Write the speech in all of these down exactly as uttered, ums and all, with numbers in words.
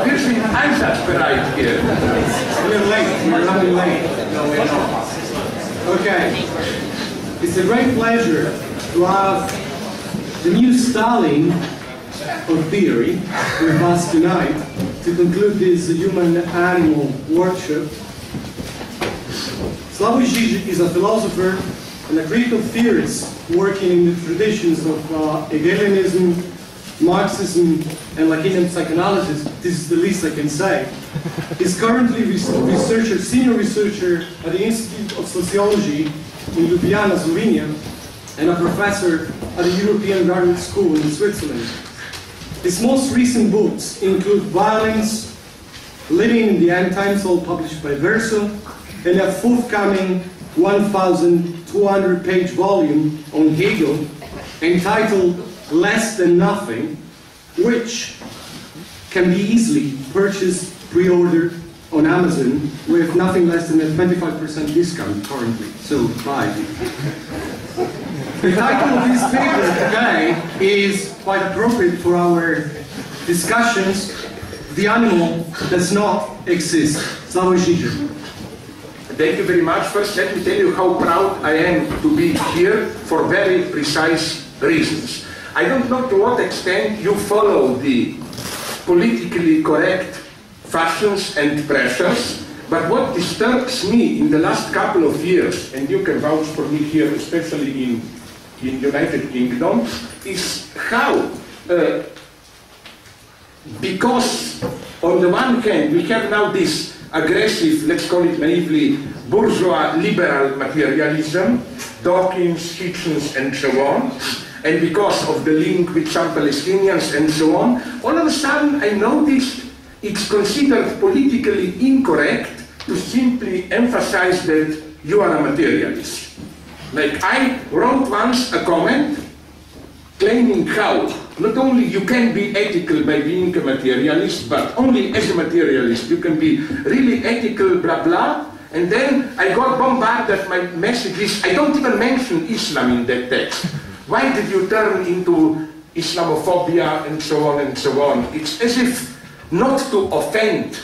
wir sind einsatzbereit hier. We're late, we're running late. No, we're not. Okay. It's a great pleasure to have the new Stalin of theory with us tonight to conclude this human-animal workshop. Slavoj Žižek is a philosopher and a critical theorist working in the traditions of uh, Hegelianism, Marxism, and Lacanian psychoanalysis. This is the least I can say. He's currently researcher, senior researcher at the Institute of Sociology in Ljubljana, Slovenia, and a professor at the European Graduate School in Switzerland. His most recent books include Violence, Living in the End Times, all published by Verso, and a forthcoming one thousand two hundred page volume on Hegel entitled Less Than Nothing, which can be easily purchased, pre-ordered on Amazon with nothing less than a twenty-five percent discount currently. So buy. The title of this paper today is quite appropriate for our discussions. The animal does not exist. Slavoj Žižek. Thank you very much. First, let me tell you how proud I am to be here for very precise reasons. I don't know to what extent you follow the politically correct fashions and pressures, but what disturbs me in the last couple of years, and you can vouch for me here, especially in in United Kingdom, is how, uh, because on the one hand we have now this aggressive, let's call it naively, bourgeois liberal materialism, Dawkins, Hitchens, and so on, and because of the link with some Palestinians and so on, all of a sudden I noticed it's considered politically incorrect to simply emphasize that you are a materialist. Like I wrote once a comment claiming how not only you can be ethical by being a materialist, but only as a materialist you can be really ethical, blah blah. And then I got bombarded my messages. I don't even mention Islam in that text. Why did you turn into Islamophobia and so on and so on? It's as if not to offend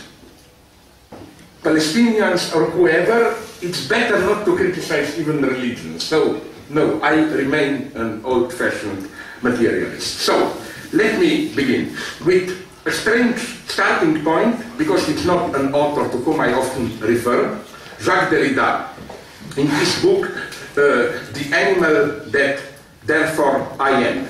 Palestinians or whoever, it's better not to criticize even religion. So, no, I remain an old-fashioned materialist. So, let me begin with a strange starting point, because it's not an author to whom I often refer, Jacques Derrida, in his book, uh, The Animal That Therefore I Am.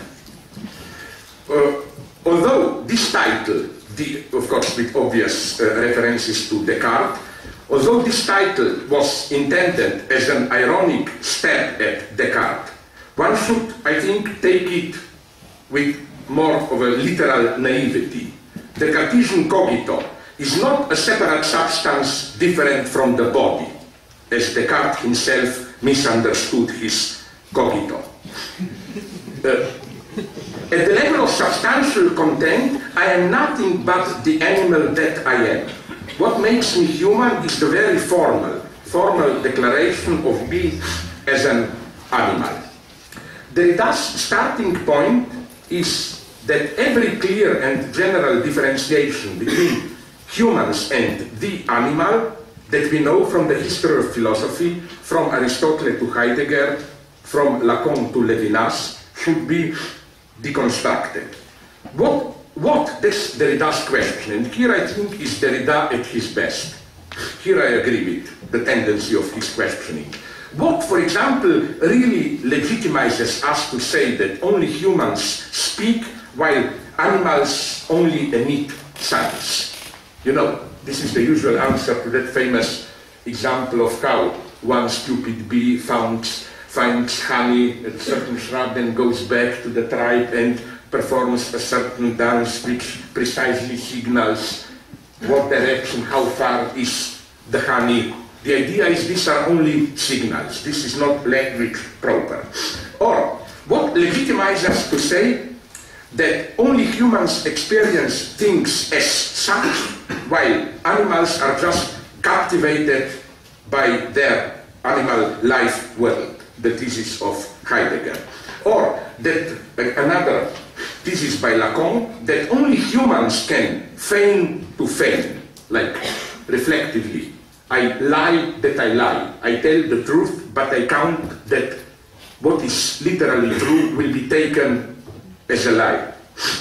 Uh, although this title, the, of course with obvious uh, references to Descartes, although this title was intended as an ironic stab at Descartes, one should, I think, take it with more of a literal naivety. The Cartesian cogito is not a separate substance different from the body, as Descartes himself misunderstood his cogito. Uh, at the level of substantial content, I am nothing but the animal that I am. What makes me human is the very formal, formal declaration of me as an animal. Derrida's starting point is that every clear and general differentiation between humans and the animal that we know from the history of philosophy, from Aristotle to Heidegger, from Lacan to Levinas, should be deconstructed. What, what this Derrida's question, and here I think is Derrida at his best. Here I agree with the tendency of his questioning. What, for example, really legitimizes us to say that only humans speak while animals only emit sounds? You know, this is the usual answer to that famous example of how one stupid bee finds, finds honey at a certain shrub and goes back to the tribe and performs a certain dance which precisely signals what direction, how far is the honey. The idea is these are only signals. This is not language proper. Or what legitimizes us to say that only humans experience things as such, while animals are just captivated by their animal life world, the thesis of Heidegger. Or that uh, another thesis by Lacan that only humans can feign to feign, like reflectively. I lie that I lie. I tell the truth, but I count that what is literally true will be taken as a lie.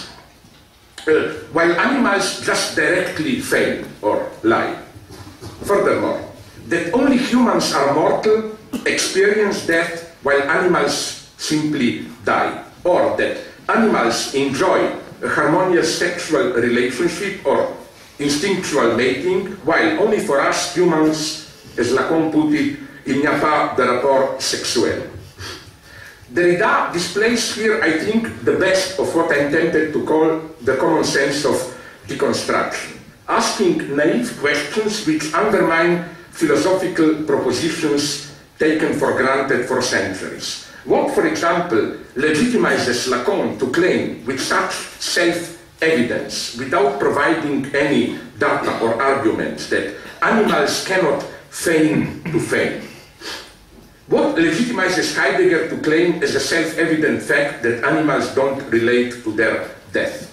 Uh, while animals just directly feign or lie. Furthermore, that only humans are mortal, experience death, while animals simply die. Or that animals enjoy a harmonious sexual relationship or instinctual mating, while only for us humans, as Lacan put it, il n'y a pas de rapport sexuel. Derrida displays here, I think, the best of what I'm tempted to call the common sense of deconstruction, asking naive questions which undermine philosophical propositions taken for granted for centuries. What, for example, legitimizes Lacan to claim with such self-evidence, without providing any data or arguments, that animals cannot feign to feign? What legitimizes Heidegger to claim as a self-evident fact that animals don't relate to their death?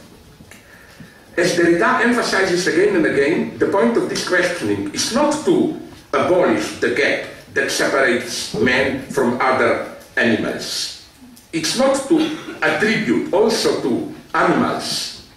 As Derrida emphasizes again and again, the point of this questioning is not to abolish the gap that separates man from other animals. It's not to attribute also to animals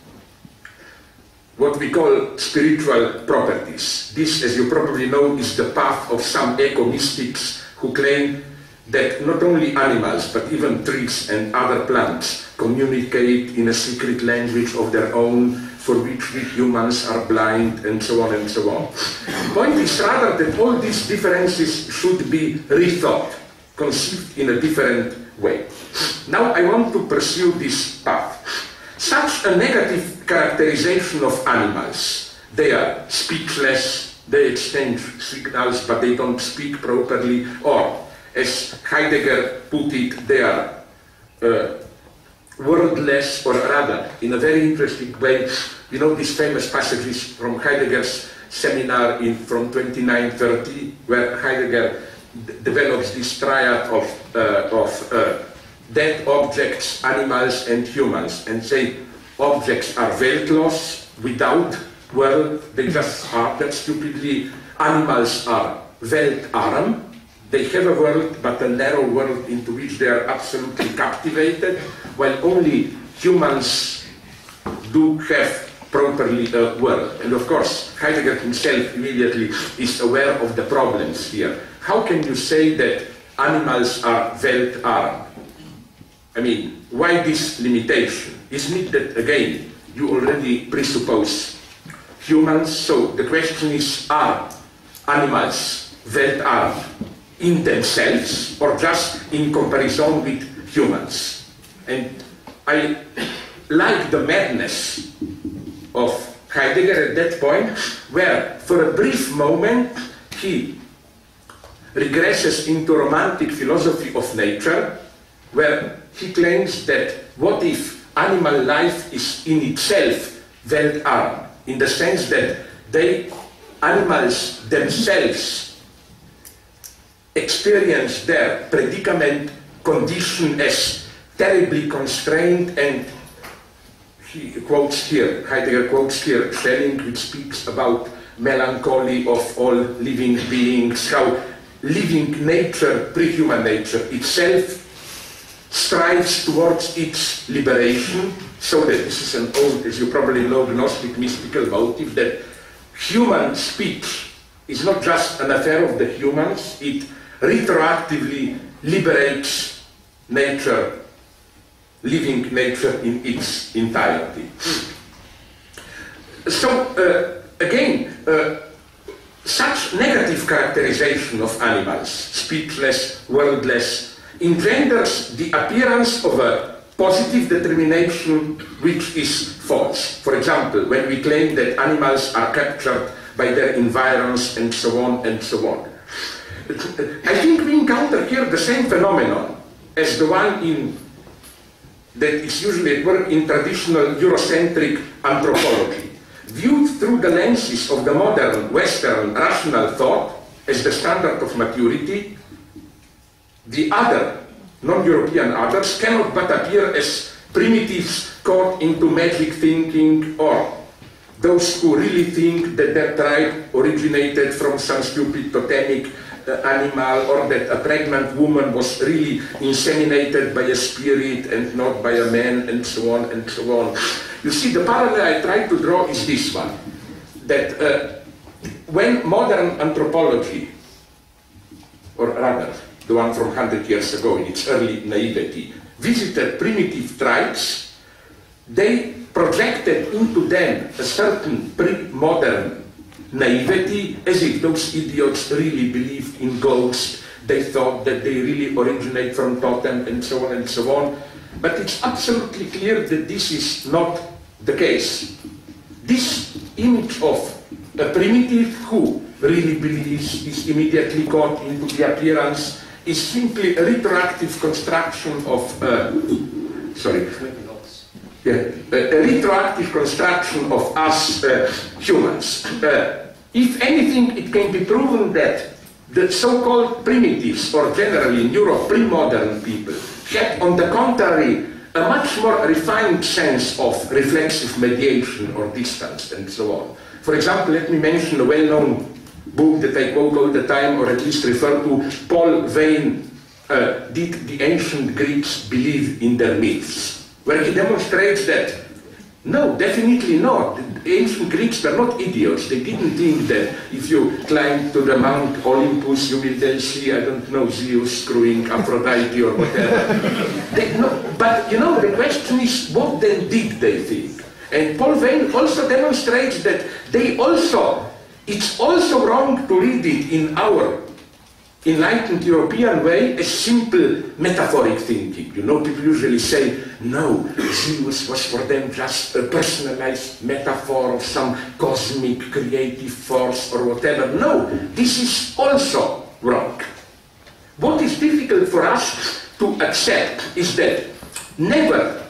what we call spiritual properties. This, as you probably know, is the path of some eco-mystics who claim that not only animals, but even trees and other plants communicate in a secret language of their own, for which we humans are blind, and so on and so on. The point is rather that all these differences should be rethought, conceived in a different way. Now I want to pursue this path. Such a negative characterization of animals, they are speechless, they exchange signals, but they don't speak properly, or, as Heidegger put it, they are uh, wordless, or rather, in a very interesting way, you know these famous passages from Heidegger's seminar in, from twenty-nine thirty, where Heidegger develops this triad of, uh, of uh, dead objects, animals, and humans, and say objects are weltlos, without world, they just are that stupidly. Animals are weltarm, they have a world, but a narrow world into which they are absolutely captivated, while only humans do have properly a world. And of course, Heidegger himself immediately is aware of the problems here. How can you say that animals are weltarm? I mean, why this limitation? Isn't it that, again, you already presuppose humans? So the question is, are animals weltarm in themselves, or just in comparison with humans? And I like the madness of Heidegger at that point, where for a brief moment he regresses into romantic philosophy of nature, where he claims that what if animal life is in itself weltarm, in the sense that they, animals themselves, experience their predicament, condition as terribly constrained, and he quotes here, Heidegger quotes here Schelling, which speaks about melancholy of all living beings, how living nature, pre-human nature itself, strives towards its liberation, so that this is an old, as you probably know, Gnostic mystical motive, that human speech is not just an affair of the humans, it retroactively liberates nature, living nature in its entirety. So, uh, again, uh, such negative characterization of animals, speechless, wordless, engenders the appearance of a positive determination which is false. For example, when we claim that animals are captured by their environs and so on and so on. I think we encounter here the same phenomenon as the one in, that is usually at work in traditional Eurocentric anthropology. Viewed through the lenses of the modern Western rational thought as the standard of maturity, the other, non-European others, cannot but appear as primitives caught into magic thinking, or those who really think that their tribe originated from some stupid totemic uh, animal, or that a pregnant woman was really inseminated by a spirit and not by a man, and so on and so on. You see, the parallel I try to draw is this one, that uh, when modern anthropology, or rather the one from one hundred years ago in its early naivety, visited primitive tribes, they projected into them a certain pre-modern naivety, as if those idiots really believed in ghosts. They thought that they really originate from totem, and so on and so on. But it's absolutely clear that this is not the case. This image of a primitive who really believes is immediately caught into the appearance is simply a retroactive construction of, uh, sorry, yeah, a, a retroactive construction of us uh, humans. Uh, if anything, it can be proven that the so-called primitives, or generally in Europe, pre-modern people, had on the contrary a much more refined sense of reflexive mediation or distance and so on. For example, let me mention a well-known book that I quote all the time, or at least refer to. Paul Vane, uh, Did the Ancient Greeks Believe in Their Myths? Where he demonstrates that, no, definitely not. The ancient Greeks were not idiots. They didn't think that if you climb to the Mount Olympus, you will then see, I don't know, Zeus screwing Aphrodite or whatever. they, no, but, you know, the question is, what then did they think? And Paul Vane also demonstrates that they also, it's also wrong to read it in our enlightened European way as simple metaphoric thinking. You know, people usually say, no, Zeus was for them just a personalized metaphor of some cosmic creative force or whatever. No, this is also wrong. What is difficult for us to accept is that never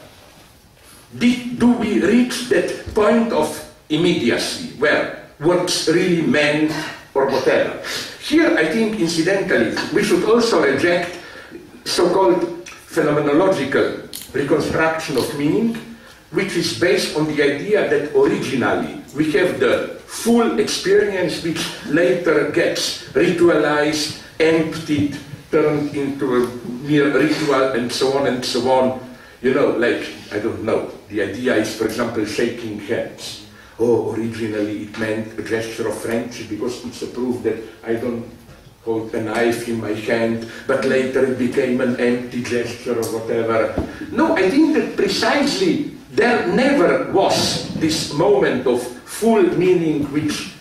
did, do we reach that point of immediacy where what's really meant or whatever. Here, I think, incidentally, we should also reject so-called phenomenological reconstruction of meaning, which is based on the idea that originally we have the full experience which later gets ritualized, emptied, turned into a mere ritual, and so on and so on. You know, like, I don't know, the idea is, for example, shaking hands. Oh, originally it meant a gesture of friendship because it's a proof that I don't hold a knife in my hand, but later it became an empty gesture or whatever. No, I think that precisely there never was this moment of full meaning which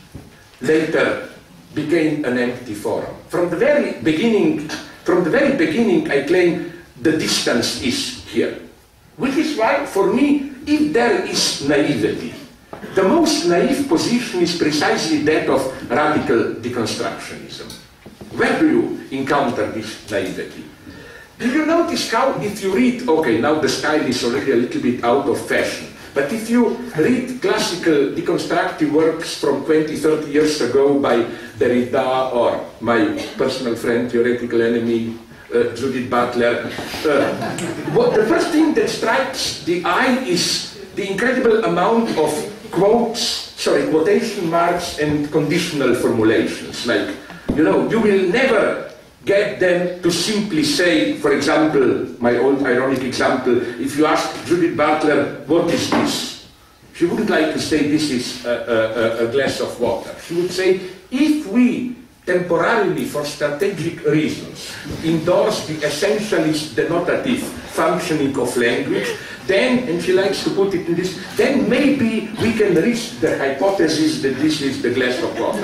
later became an empty form. From the very beginning, from the very beginning, I claim the distance is here. Which is why, for me, if there is naivety, the most naive position is precisely that of radical deconstructionism. Where do you encounter this naivety? Do you notice how, if you read, okay, now the style is already a little bit out of fashion, but if you read classical deconstructive works from twenty, thirty years ago by Derrida or my personal friend, theoretical enemy, uh, Judith Butler, uh, what, the first thing that strikes the eye is the incredible amount of quotes, sorry, quotation marks and conditional formulations. Like, you know, you will never get them to simply say, for example, my old ironic example, if you ask Judith Butler, what is this? She wouldn't like to say this is a, a, a glass of water. She would say, if we temporarily, for strategic reasons, endorse the essentialist denotative functioning of language, then, and she likes to put it in this, then maybe we can reach the hypothesis that this is the glass of water.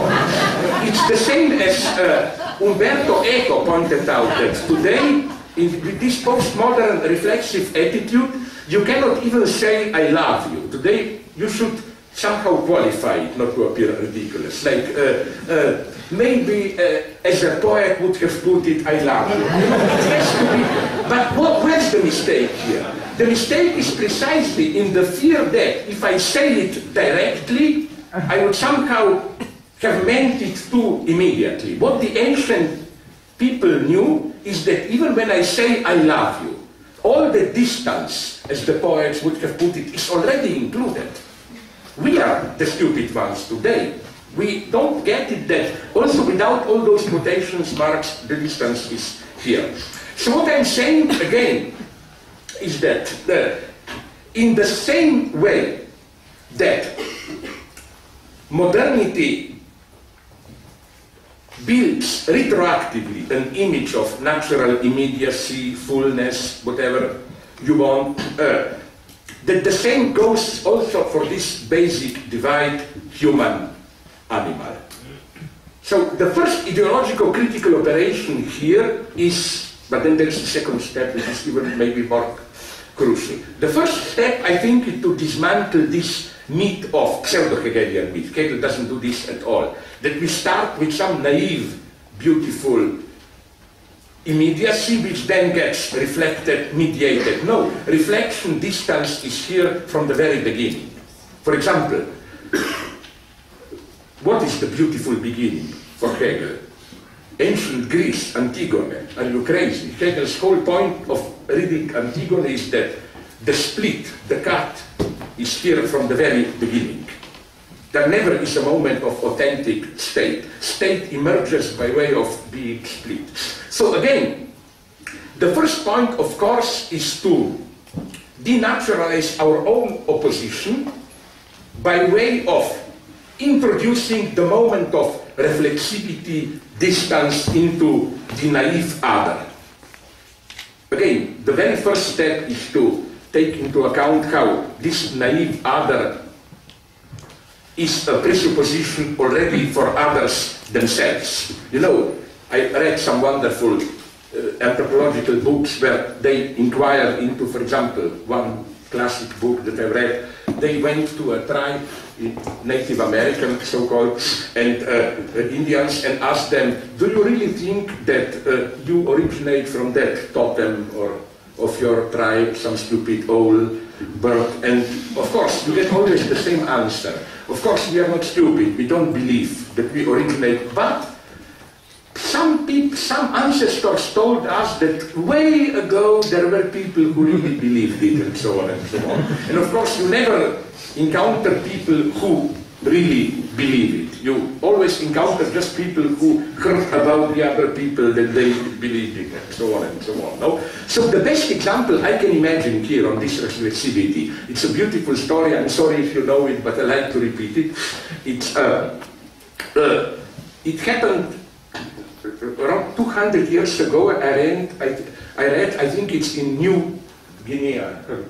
It's the same as uh, Umberto Eco pointed out, that today, in, with this postmodern reflexive attitude, you cannot even say, I love you. Today, you should somehow qualify it, not to appear ridiculous. Like, uh, uh, maybe uh, as a poet would have put it, I love you. It has to be. But what, where's the mistake here? The mistake is precisely in the fear that if I say it directly, I would somehow have meant it too immediately. What the ancient people knew is that even when I say I love you, all the distance, as the poets would have put it, is already included. We are the stupid ones today. We don't get it that also without all those quotations marks, the distance is here. So what I'm saying again is that uh, in the same way that modernity builds retroactively an image of natural immediacy, fullness, whatever you want, uh, that the same goes also for this basic divide human-animal. So the first ideological critical operation here is, but then there's the second step, which is even maybe more crucial. The first step, I think, is to dismantle this myth of pseudo-Hegelian myth. Hegel doesn't do this at all. That we start with some naive, beautiful immediacy, which then gets reflected, mediated. No, reflection, distance is here from the very beginning. For example, what is the beautiful beginning for Hegel? Ancient Greece, Antigone. Are you crazy? Hegel's whole point of reading Antigone is that the split, the cut, is here from the very beginning. There never is a moment of authentic state. State emerges by way of being split. So again, the first point, of course, is to denaturalize our own opposition by way of introducing the moment of reflexivity, distance into the naive other. Again, the very first step is to take into account how this naive other is a presupposition already for others themselves. You know, I read some wonderful uh, anthropological books where they inquire into, for example, one classic book that I read, they went to a tribe, Native American so-called, and uh, Indians, and asked them, do you really think that uh, you originate from that totem or of your tribe, some stupid old bird? And of course, you get always the same answer. Of course, we are not stupid, we don't believe that we originate, but some people, some ancestors told us that way ago there were people who really believed it, and so on and so on. And of course, you never encounter people who really believe it. You always encounter just people who heard about the other people that they believed it, and so on and so on. No? So the best example I can imagine here on this reflexivity, it's a beautiful story, I'm sorry if you know it, but I like to repeat it. It's, uh, uh, it happened around two hundred years ago. I read, I, I read, I think it's in New Guinea.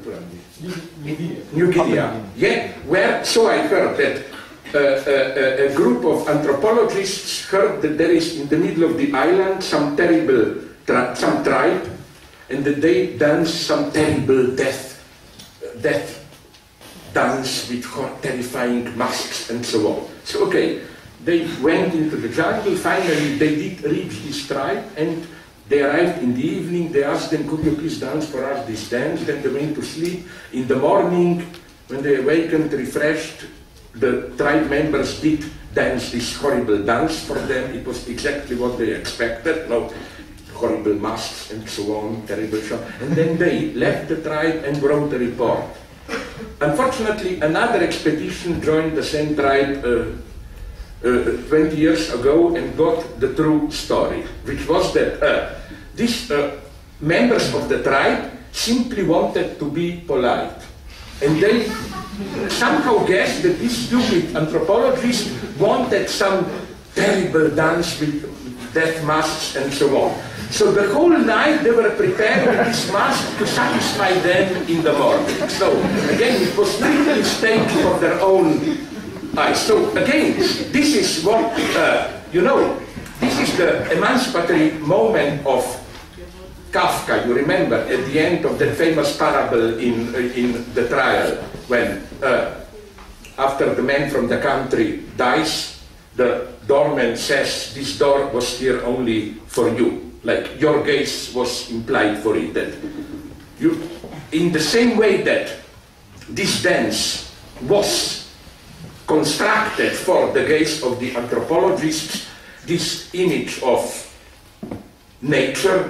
New Guinea. New Guinea. Yeah, where, so I heard that uh, uh, a group of anthropologists heard that there is in the middle of the island some terrible, tri some tribe, and that they dance some terrible death, death dance with terrifying masks and so on. So, okay. They went into the jungle, finally they did reach this tribe, and they arrived in the evening. They asked them, could you please dance for us this dance? Then they went to sleep. In the morning, when they awakened, refreshed, the tribe members did dance this horrible dance for them. It was exactly what they expected. No horrible masks and so on, terrible show. And then they left the tribe and wrote a report. Unfortunately, another expedition joined the same tribe uh, Uh, twenty years ago and got the true story, which was that uh, these uh, members of the tribe simply wanted to be polite. And they somehow guessed that these stupid anthropologists wanted some terrible dance with death masks and so on. So the whole night they were prepared with this mask to satisfy them in the morning. So again, it was strictly staged for their own eyes. So again, this is what, uh, you know, this is the emancipatory moment of Kafka. You remember at the end of the famous parable in, uh, in the trial, when uh, after the man from the country dies, the doorman says, this door was here only for you. Like your gaze was implied for it. That you, in the same way that this dance was constructed for the gaze of the anthropologists, this image of nature or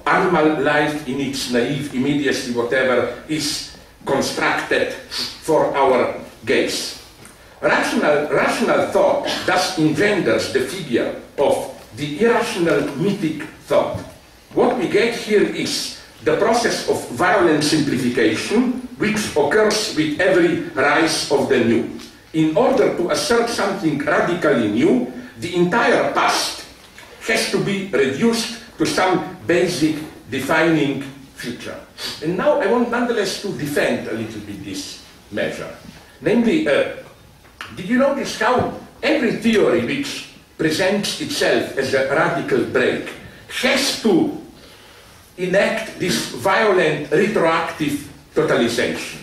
animal life in its naive immediacy, whatever, is constructed for our gaze. Rational, rational thought thus engenders the figure of the irrational mythic thought. What we get here is the process of violent simplification, which occurs with every rise of the new. In order to assert something radically new, the entire past has to be reduced to some basic defining feature. And now I want nonetheless to defend a little bit this measure. Namely, uh, did you notice how every theory which presents itself as a radical break has to enact this violent retroactive totalization?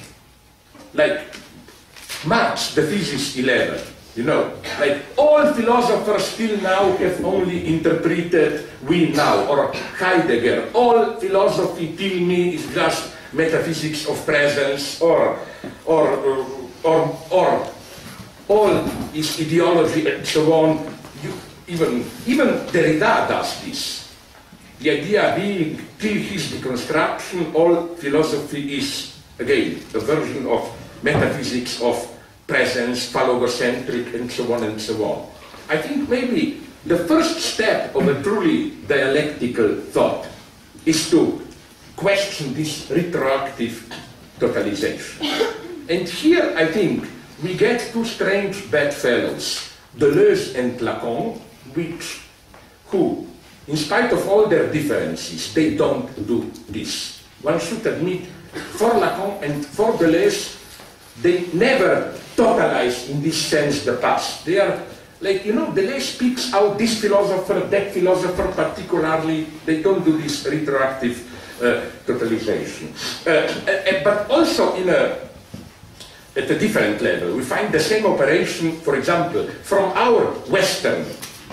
Like Marx, the Thesis eleven, you know, like all philosophers till now have only interpreted we now, or Heidegger, all philosophy till me is just metaphysics of presence, or, or, or, or, or all is ideology and so on. You, even, even Derrida does this. The idea being, till his deconstruction, all philosophy is, again, a version of metaphysics of presence, phallogocentric, and so on and so on. I think maybe the first step of a truly dialectical thought is to question this retroactive totalization. And here, I think, we get two strange bedfellows, Deleuze and Lacan, which, who, in spite of all their differences, they don't do this. One should admit, for Lacan and for Deleuze, they never totalize in this sense the past. They are, like, you know, Deleuze speaks out this philosopher, that philosopher particularly, they don't do this retroactive uh, totalization. Uh, uh, but also in a at a different level. We find the same operation, for example, from our Western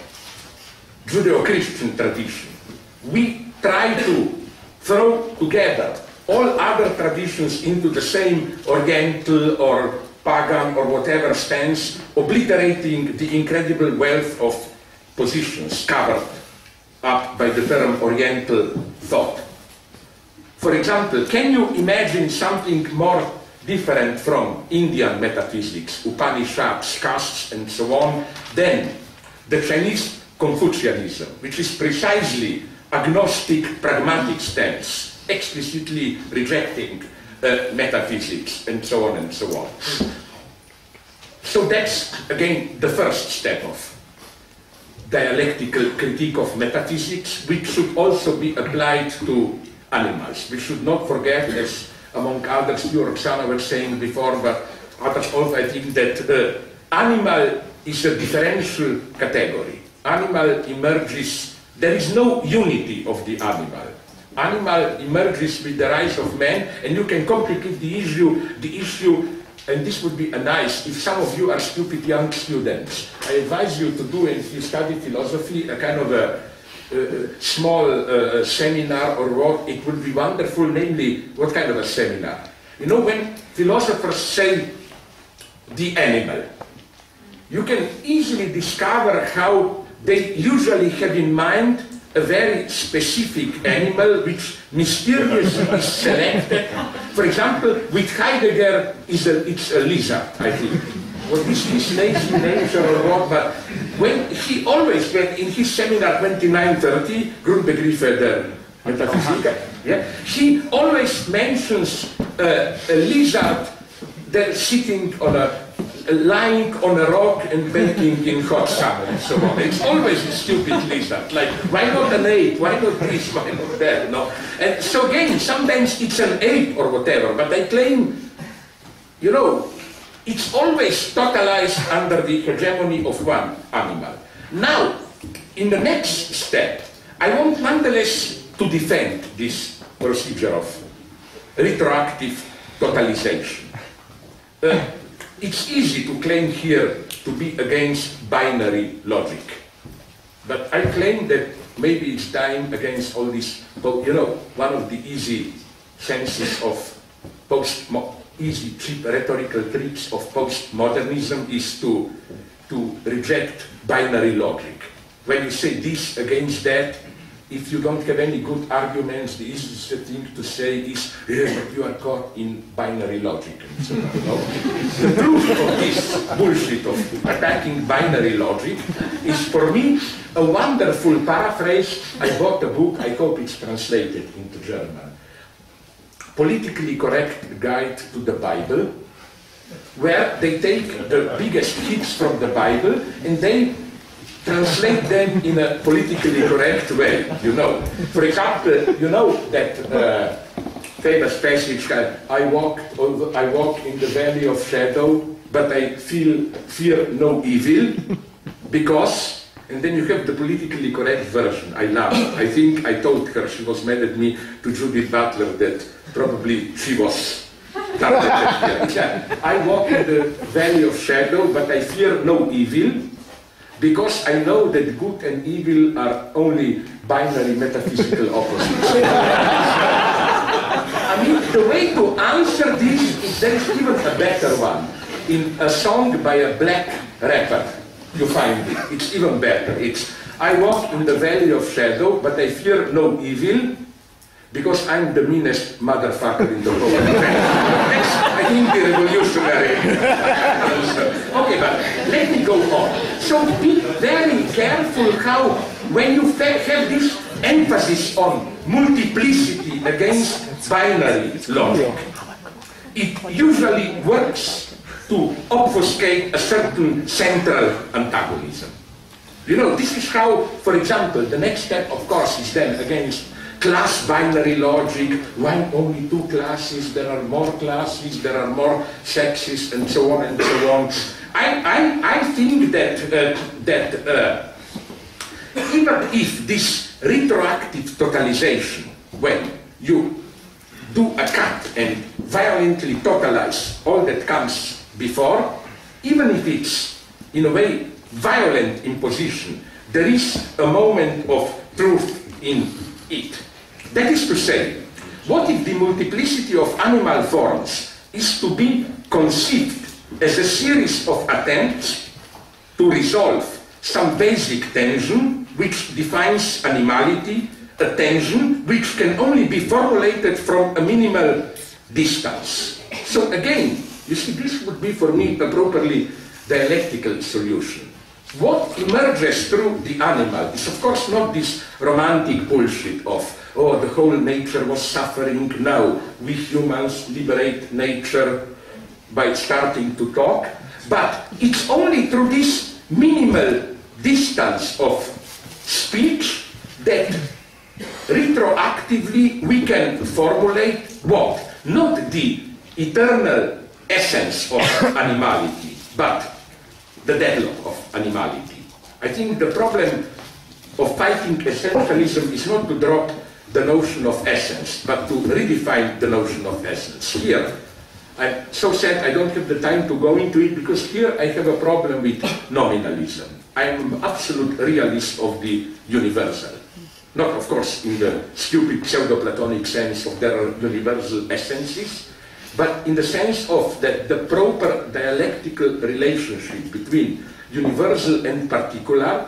Judeo-Christian tradition. We try to throw together all other traditions into the same Oriental or pagan or whatever stance, obliterating the incredible wealth of positions covered up by the term Oriental thought. For example, can you imagine something more different from Indian metaphysics, Upanishads, castes, and so on, than the Chinese Confucianism, which is precisely agnostic, pragmatic stance, explicitly rejecting uh, metaphysics, and so on and so on. So that's, again, the first step of dialectical critique of metaphysics, which should also be applied to animals. We should not forget, as among others, you, Roxana, were saying before, but others also, I think, that uh, animal is a differential category. Animal emerges, there is no unity of the animal. Animal emerges with the rise of man, and you can complicate the issue, the issue, and this would be a nice, if some of you are stupid young students, I advise you to do, if you study philosophy, a kind of a Uh, small uh, seminar or what, it would be wonderful, namely, what kind of a seminar? You know, when philosophers say the animal, you can easily discover how they usually have in mind a very specific animal which mysteriously is selected. For example, with Heidegger, is a, it's a lizard, I think. Well, this is lazy nature or what, but when he always, when in his seminar twenty-nine thirty, Grundbegriffe der Metaphysik, yeah, he always mentions uh, a lizard there sitting on a, lying on a rock and baking in hot sun and so on. It's always a stupid lizard. Like, why not an ape? Why not this? Why not that? No? And so again, sometimes it's an ape or whatever, but I claim, you know, it's always totalized under the hegemony of one animal. Now, in the next step, I want nonetheless to defend this procedure of retroactive totalization. Uh, it's easy to claim here to be against binary logic. But I claim that maybe it's time against all this, you know, one of the easy senses of post easy, cheap rhetorical tricks of postmodernism is to, to reject binary logic. When you say this against that, if you don't have any good arguments, the easiest thing to say is, yeah, but you are caught in binary logic. And so, you know? The truth of this bullshit of attacking binary logic is, for me, a wonderful paraphrase. I bought a book, I hope it's translated into German. Politically Correct Guide to the Bible, where they take the biggest hits from the Bible and they translate them in a politically correct way, you know. For example, you know that uh, famous passage, uh, I, walked over, I walk in the valley of shadow, but I feel fear no evil, because, and then you have the politically correct version. I love it. I think I told her, she was mad at me, to Judith Butler, that probably she was targeted here. I walk in the valley of shadow, but I fear no evil, because I know that good and evil are only binary metaphysical opposites. I mean, the way to answer this is, there is even a better one. In a song by a black rapper, you find it. It's even better. It's, I walk in the valley of shadow, but I fear no evil, because I'm the meanest motherfucker in the whole world. That's, I think, the revolutionary answer. Okay, but let me go on. So be very careful how, when you have this emphasis on multiplicity against binary logic, it usually works to obfuscate a certain central antagonism. You know, this is how, for example, the next step, of course, is then against class binary logic. Why only two classes? There are more classes, there are more sexes, and so on and so on. I, I, I think that, uh, that uh, even if this retroactive totalization, when you do a cut and violently totalize all that comes before, even if it's, in a way, violent imposition, there is a moment of truth in it. That is to say, what if the multiplicity of animal forms is to be conceived as a series of attempts to resolve some basic tension which defines animality, a tension which can only be formulated from a minimal distance? So again, you see, this would be for me a properly dialectical solution. What emerges through the animal is, of course, not this romantic bullshit of, oh, the whole nature was suffering, now we humans liberate nature by starting to talk, but it's only through this minimal distance of speech that retroactively we can formulate what? Not the eternal essence of animality, but the deadlock of animality. I think the problem of fighting essentialism is not to drop the notion of essence, but to redefine the notion of essence. Here, I'm so sad I don't have the time to go into it, because here I have a problem with nominalism. I'm an absolute realist of the universal. Not, of course, in the stupid pseudo-Platonic sense of there are universal essences, but in the sense of that the proper dialectical relationship between universal and particular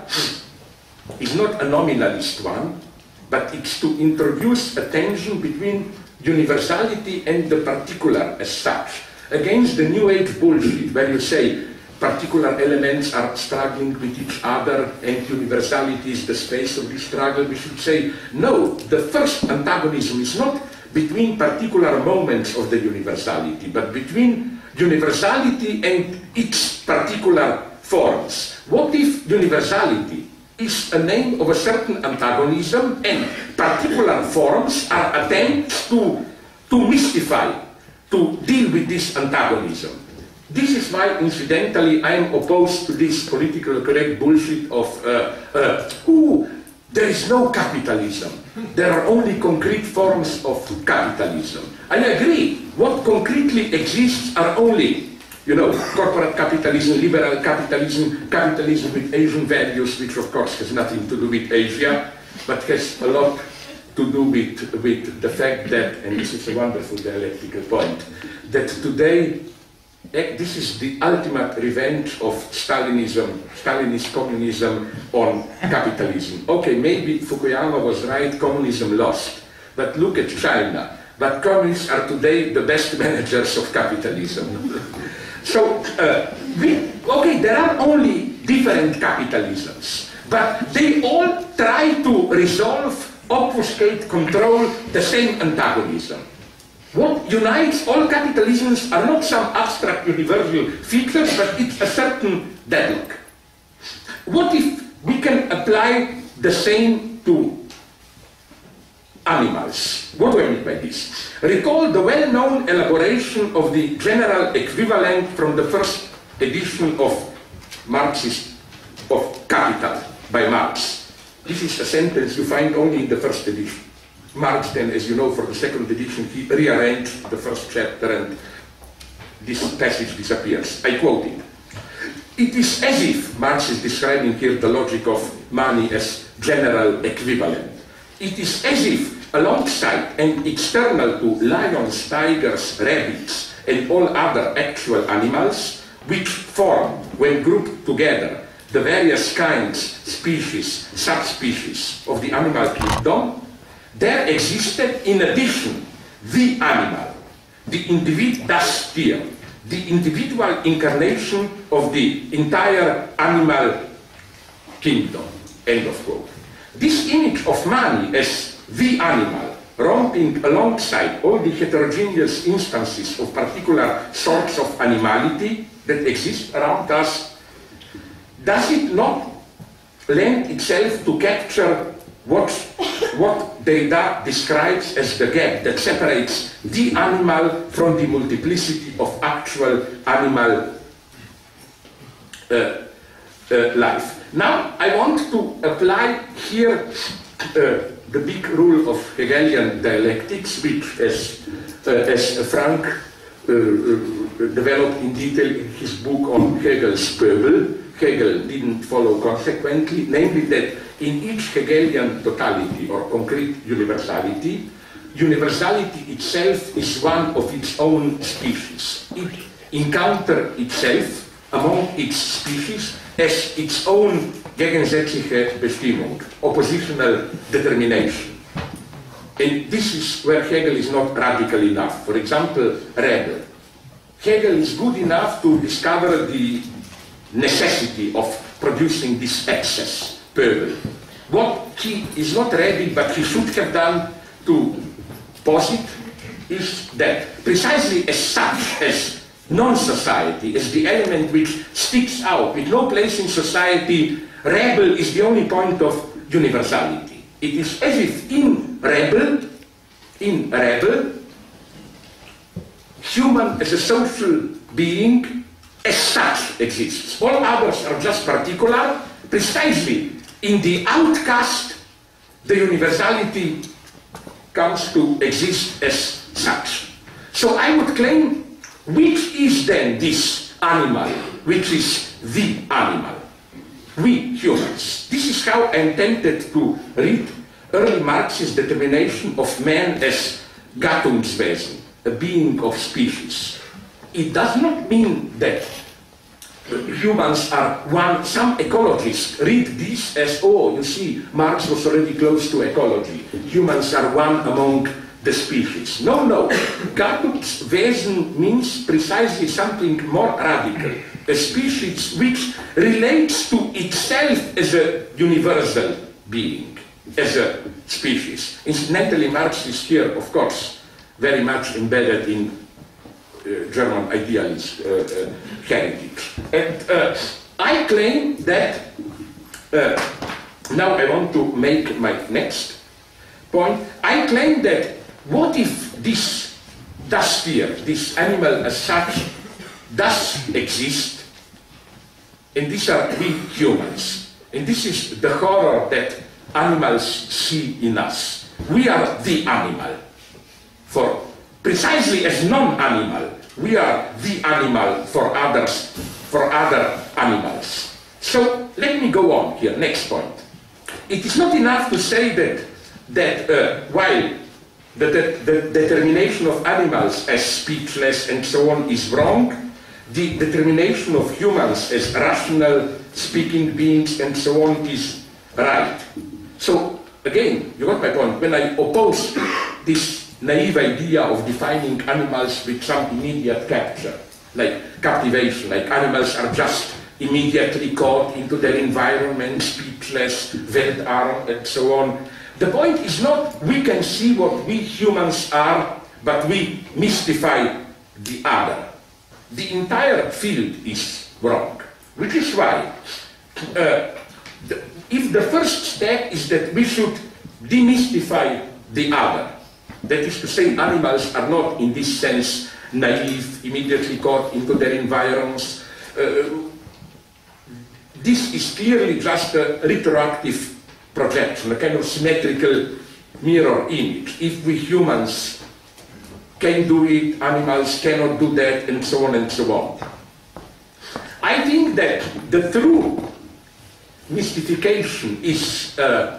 is not a nominalist one, but it's to introduce a tension between universality and the particular as such, against the New Age bullshit where you say particular elements are struggling with each other and universality is the space of this struggle. We should say, no, the first antagonism is not between particular moments of the universality, but between universality and its particular forms. What if universality is a name of a certain antagonism and particular forms are attempts to, to mystify, to deal with this antagonism? This is why, incidentally, I am opposed to this politically correct bullshit of, uh, uh, ooh, there is no capitalism. There are only concrete forms of capitalism. I agree. What concretely exists are only, you know, corporate capitalism, liberal capitalism, capitalism with Asian values, which of course has nothing to do with Asia, but has a lot to do with, with the fact that, and this is a wonderful dialectical point, that today this is the ultimate revenge of Stalinism, Stalinist communism on capitalism. Okay, maybe Fukuyama was right, communism lost. But look at China. But communists are today the best managers of capitalism. So, uh, we, okay, there are only different capitalisms, but they all try to resolve, obfuscate, control the same antagonism. What unites all capitalisms are not some abstract universal features, but it's a certain deadlock. What if we can apply the same to animals? What do I mean by this? Recall the well-known elaboration of the general equivalent from the first edition of Marxist of Capital by Marx. This is a sentence you find only in the first edition. Marx then, as you know, for the second edition, he rearranged the first chapter and this passage disappears. I quote it. It is as if, Marx is describing here the logic of money as general equivalent. It is as if, alongside and external to lions, tigers, rabbits, and all other actual animals, which form, when grouped together, the various kinds, species, subspecies of the animal kingdom, there existed in addition the animal, the individual, thus here, the individual incarnation of the entire animal kingdom, end of quote. This image of money as the animal, romping alongside all the heterogeneous instances of particular sorts of animality that exist around us, does it not lend itself to capture what, what Derrida describes as the gap that separates the animal from the multiplicity of actual animal uh, uh, life? Now, I want to apply here uh, the big rule of Hegelian dialectics, which, as, uh, as Frank uh, uh, developed in detail in his book on Hegel's Pöbel, Hegel didn't follow consequently, namely that in each Hegelian totality or concrete universality, universality itself is one of its own species. It encounters itself among its species as its own gegensätzliche Bestimmung, oppositional determination. And this is where Hegel is not radical enough. For example, Rebel. Hegel is good enough to discover the necessity of producing this excess, Pöbel. What he is not ready, but he should have done to posit, is that precisely as such as non-society, as the element which sticks out with no place in society, Rebel is the only point of universality. It is as if in Rebel, in Rebel, human as a social being as such exists. All others are just particular. Precisely in the outcast, the universality comes to exist as such. So I would claim, which is then this animal, which is the animal? We humans. This is how I'm tempted to read early Marx's determination of man as Gattungswesen, a being of species. It does not mean that humans are one. Some ecologists read this as, oh, you see, Marx was already close to ecology. Humans are one among the species. No, no. Gattungswesen means precisely something more radical. A species which relates to itself as a universal being, as a species. Incidentally, Marx is here, of course, very much embedded in uh, German idealist uh, uh, heritage. And uh, I claim that, uh, now I want to make my next point, I claim that what if this does here, this animal as such, does exist, and these are we humans, and this is the horror that animals see in us. We are the animal. For precisely as non-animal, we are the animal for others, for other animals. So let me go on here, next point. It is not enough to say that, that uh, while the, the, the determination of animals as speechless and so on is wrong, the determination of humans as rational speaking beings and so on is right. So again, you got my point. When I oppose this naive idea of defining animals with some immediate capture, like captivation, like animals are just immediately caught into their environment, speechless, weltarm, and so on. The point is not we can see what we humans are, but we mystify the other. The entire field is wrong, which is why uh, the, if the first step is that we should demystify the other, that is to say, animals are not in this sense naive, immediately caught into their environs. Uh, this is clearly just a retroactive projection, a kind of symmetrical mirror image. If we humans can do it, animals cannot do that, and so on and so on. I think that the true mystification is uh,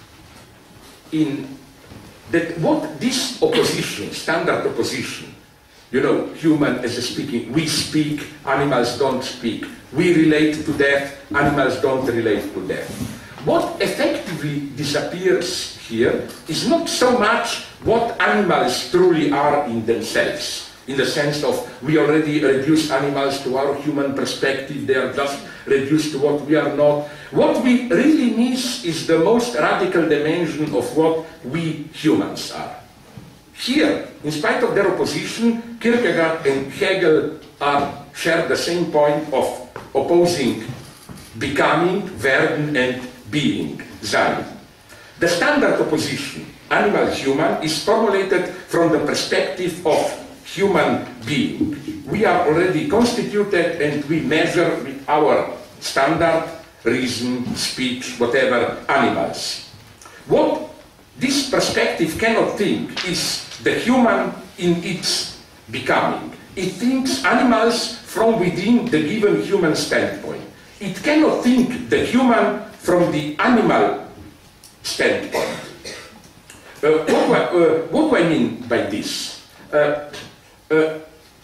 in that what this opposition, standard opposition, you know, human as a speaking, we speak, animals don't speak, we relate to death, animals don't relate to death. What effectively disappears here is not so much what animals truly are in themselves, in the sense of we already reduce animals to our human perspective, they are just reduced to what we are not. What we really miss is the most radical dimension of what we humans are. Here, in spite of their opposition, Kierkegaard and Hegel are, share the same point of opposing becoming, werden, and being, sein. The standard opposition, animal-human, is formulated from the perspective of human being. We are already constituted and we measure with our standard, reason, speech, whatever, animals. What this perspective cannot think is the human in its becoming. It thinks animals from within the given human standpoint. It cannot think the human from the animal standpoint. Uh, what, do I, uh, what do I mean by this? Uh, uh,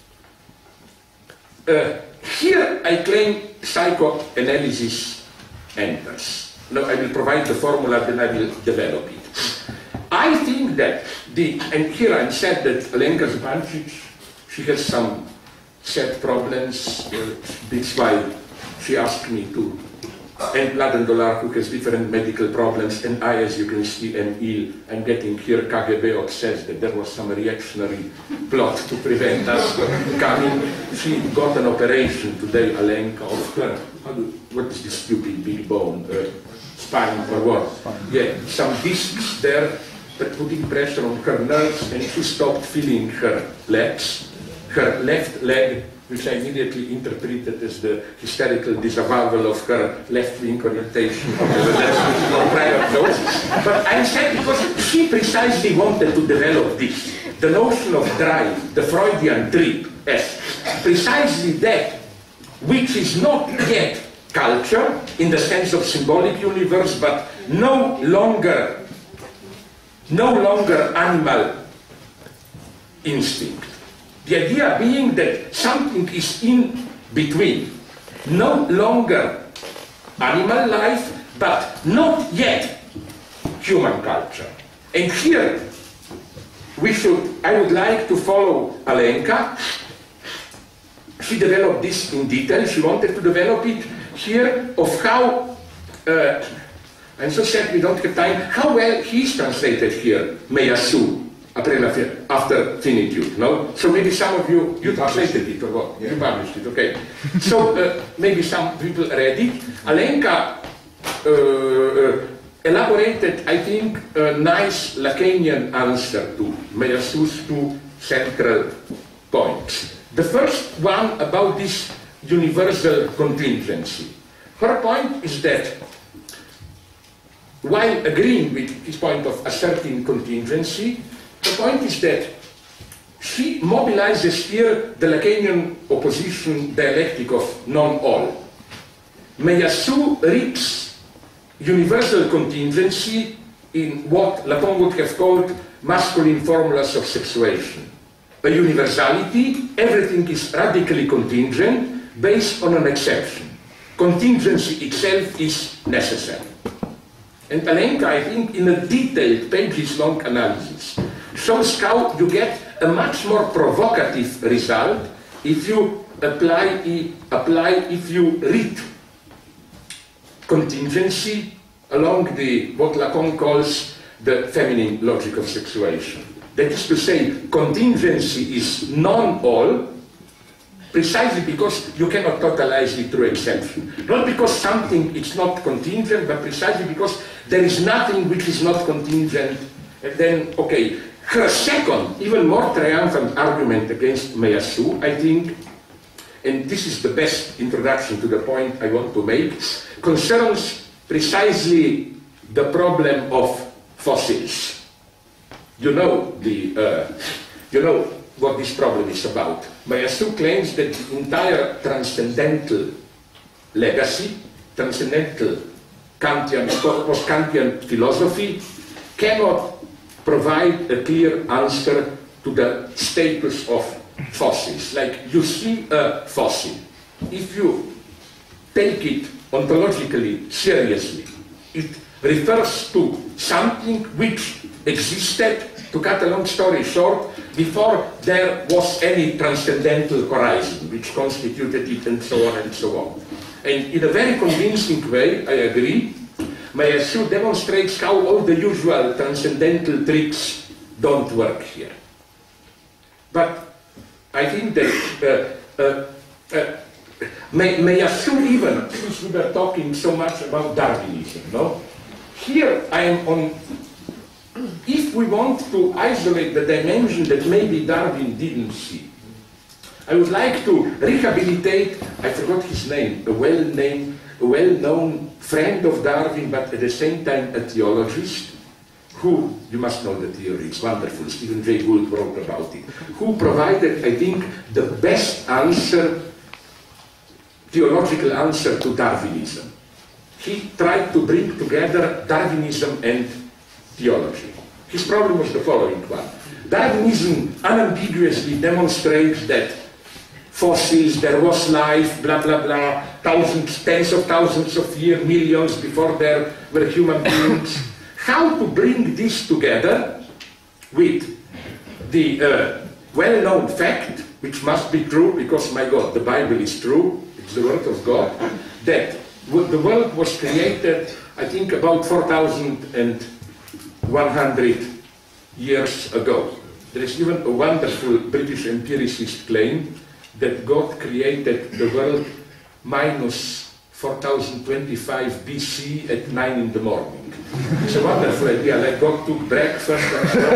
uh, here I claim psychoanalysis enters. Now I will provide the formula, then I will develop it. I think that the, and here I said that Alenka Zupancic, she has some set problems, uh, that's why she asked me to, and Mladen Dolar, who has different medical problems, and I, as you can see, am ill. I'm getting here K G B obsessed that there was some reactionary plot to prevent us coming. She got an operation today, Alenka, of her, how do, what is this stupid big bone, uh, spine or what? Yeah, some discs there, but putting pressure on her nerves, and she stopped feeling her legs, her left leg, which I immediately interpreted as the hysterical disavowal of her left-wing orientation on private notes. But I said because she precisely wanted to develop this, the notion of drive, the Freudian trip, as precisely that which is not yet culture in the sense of symbolic universe, but no longer, no longer animal instinct. The idea being that something is in between, no longer animal life, but not yet human culture. And here, we should, I would like to follow Alenka. She developed this in detail. She wanted to develop it here of how, uh, I'm so sad we don't have time, how well he's translated here, Meillassoux. After finitude, no? So maybe some of you, you translated it or what? Yeah. You published it, okay. So uh, maybe some people read it. Alenka uh, uh, elaborated, I think, a nice Lacanian answer to Meillassoux' two central points. The first one about this universal contingency. Her point is that while agreeing with his point of asserting contingency, the point is that she mobilizes here the Lacanian opposition dialectic of non-all. Meillassoux reads universal contingency in what Lacan would have called masculine formulas of sexuation. a universality, everything is radically contingent based on an exception. Contingency itself is necessary. And Alenka, I think, in a detailed, pages-long analysis, shows how you get a much more provocative result if you apply, apply if you read contingency along the, what Lacan calls the feminine logic of sexuation. That is to say, contingency is non-all, precisely because you cannot totalize it through exception. Not because something is not contingent, but precisely because there is nothing which is not contingent. And then, okay, her second, even more triumphant argument against Meillassoux, I think, and this is the best introduction to the point I want to make, concerns precisely the problem of fossils. You know the, uh, you know what this problem is about. Meillassoux claims that the entire transcendental legacy, transcendental Kantian, post-Kantian philosophy cannot provide a clear answer to the status of fossils. Like, you see a fossil. If you take it ontologically seriously, it refers to something which existed, to cut a long story short, before there was any transcendental horizon which constituted it, and so on and so on. And in a very convincing way, I agree, Meillassoux demonstrates how all the usual transcendental tricks don't work here. But I think that uh, uh, uh, Meillassoux, even, since we were talking so much about Darwinism, no? Here I am on, if we want to isolate the dimension that maybe Darwin didn't see, I would like to rehabilitate, I forgot his name, a well-named, a well-known friend of Darwin, but at the same time a theologist, who, you must know the theory, it's wonderful, Stephen Jay Gould wrote about it, who provided, I think, the best answer, theological answer to Darwinism. He tried to bring together Darwinism and theology. His problem was the following one. Darwinism unambiguously demonstrates that fossils, there was life, blah, blah, blah, thousands, tens of thousands of years, millions before there were human beings. How to bring this together with the uh, well-known fact, which must be true, because, my God, the Bible is true, it's the word of God, that the world was created, I think, about four thousand one hundred years ago. There is even a wonderful British empiricist claim that God created the world minus four thousand twenty-five B C at nine in the morning. It's a wonderful idea, like God took breakfast and so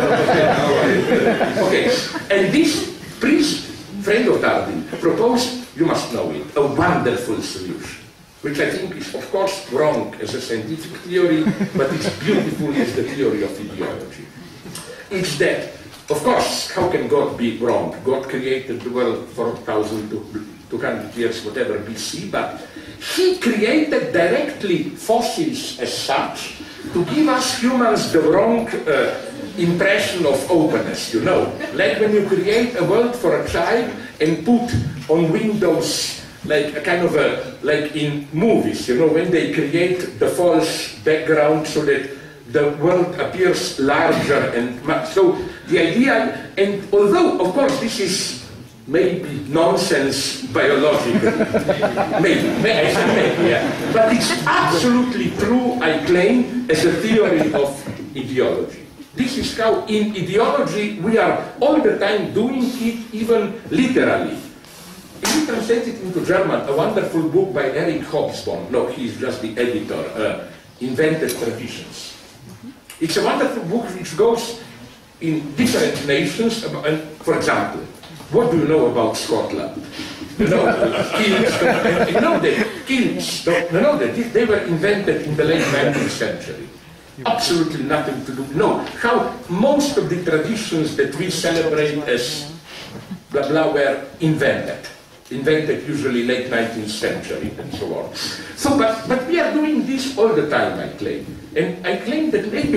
on. Okay, and this priest, friend of Darwin, proposed, you must know it, a wonderful solution, which I think is, of course, wrong as a scientific theory, but it's beautiful as the theory of ideology. It's that, of course, how can God be wrong? God created the world four thousand two hundred years, whatever, B C, but he created directly fossils as such to give us humans the wrong uh, impression of openness, you know. Like when you create a world for a child and put on windows like a kind of a, like in movies, you know, when they create the false background so that the world appears larger and so the idea, and although of course this is maybe nonsense biologically, maybe, maybe, maybe yeah. But it's absolutely true, I claim, as a theory of ideology. This is how in ideology we are all the time doing it, even literally. If you translate it into German, a wonderful book by Eric Hobsbawm, no, he's just the editor, uh, Invented Traditions. It's a wonderful book which goes in different nations, about, and for example, what do you know about Scotland? You know, uh, kilns, you know that kilns, you know that they were invented in the late nineteenth century. Absolutely nothing to do. No, how most of the traditions that we celebrate as blah blah were invented. Invented usually late nineteenth century and so on. So, but, but we are doing this all the time, I claim. And I claim that maybe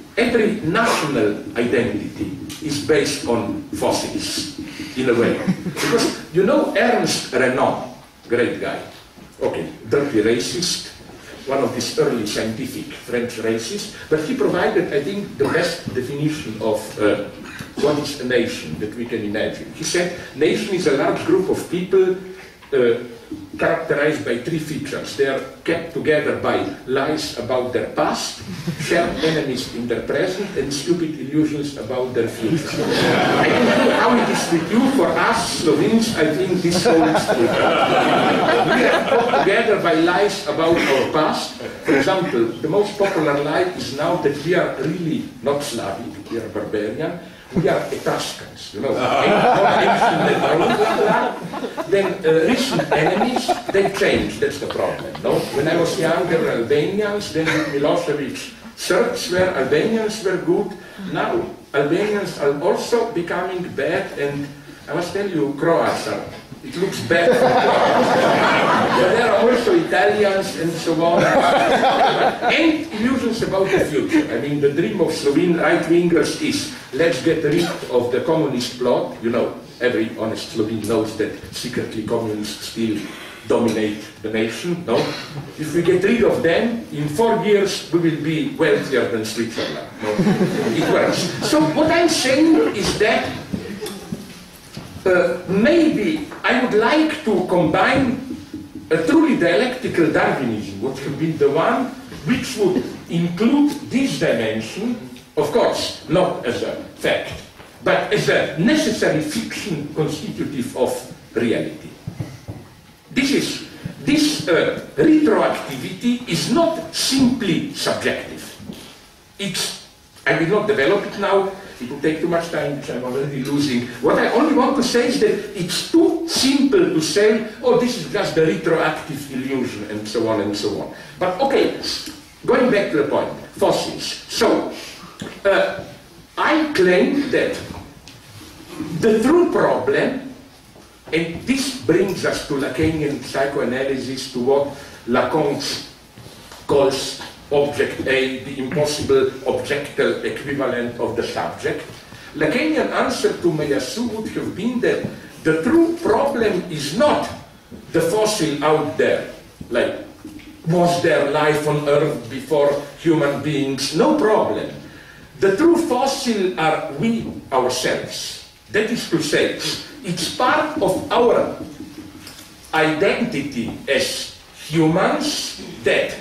every national identity is based on fossils, in a way. Because, you know, Ernst Renan, great guy, okay, dirty racist, one of these early scientific French racists, but he provided, I think, the best definition of uh, what is a nation that we can imagine. He said, nation is a large group of people uh, characterized by three features. They are kept together by lies about their past, shared enemies in their present, and stupid illusions about their future. I don't know how it is with you. For us Slovenes, I think this holds true. We are kept together by lies about our past. For example, the most popular lie is now that we are really not Slavic, we are barbarian. We are Etruscans, you know. Then uh, recent enemies, they change, that's the problem. No? When I was younger, Albanians, then with Milosevic, Serbs were, Albanians were good. Now, Albanians are also becoming bad, and I must tell you, Croats are, it looks bad. But there are also Italians and so on. And illusions about the future. I mean, the dream of Slovene right-wingers is, let's get rid of the communist plot. You know, every honest Slovene knows that secretly communists still dominate the nation, no? If we get rid of them, in four years we will be wealthier than Switzerland. No? It works. So what I'm saying is that Uh, maybe I would like to combine a truly dialectical Darwinism, which would be the one which would include this dimension, of course, not as a fact, but as a necessary fiction constitutive of reality. This is, this uh, retroactivity is not simply subjective. It's, I will not develop it now. It will take too much time, which I'm already losing. What I only want to say is that it's too simple to say, oh, this is just the retroactive illusion, and so on and so on. But okay, going back to the point, fossils. So, uh, I claim that the true problem, and this brings us to Lacanian psychoanalysis, to what Lacan calls object A, the impossible objectal equivalent of the subject. Lacanian answer to Meillassoux would have been that the true problem is not the fossil out there, like, was there life on Earth before human beings? No problem. The true fossil are we ourselves. That is to say, it's part of our identity as humans that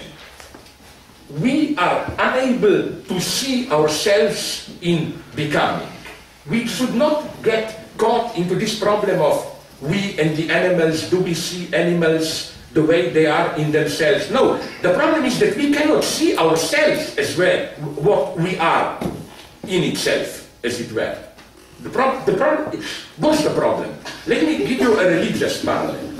we are unable to see ourselves in becoming. We should not get caught into this problem of we and the animals, do we see animals the way they are in themselves? No, the problem is that we cannot see ourselves as well, what we are in itself, as it were. The pro the pro what's the problem? Let me give you a religious parallel.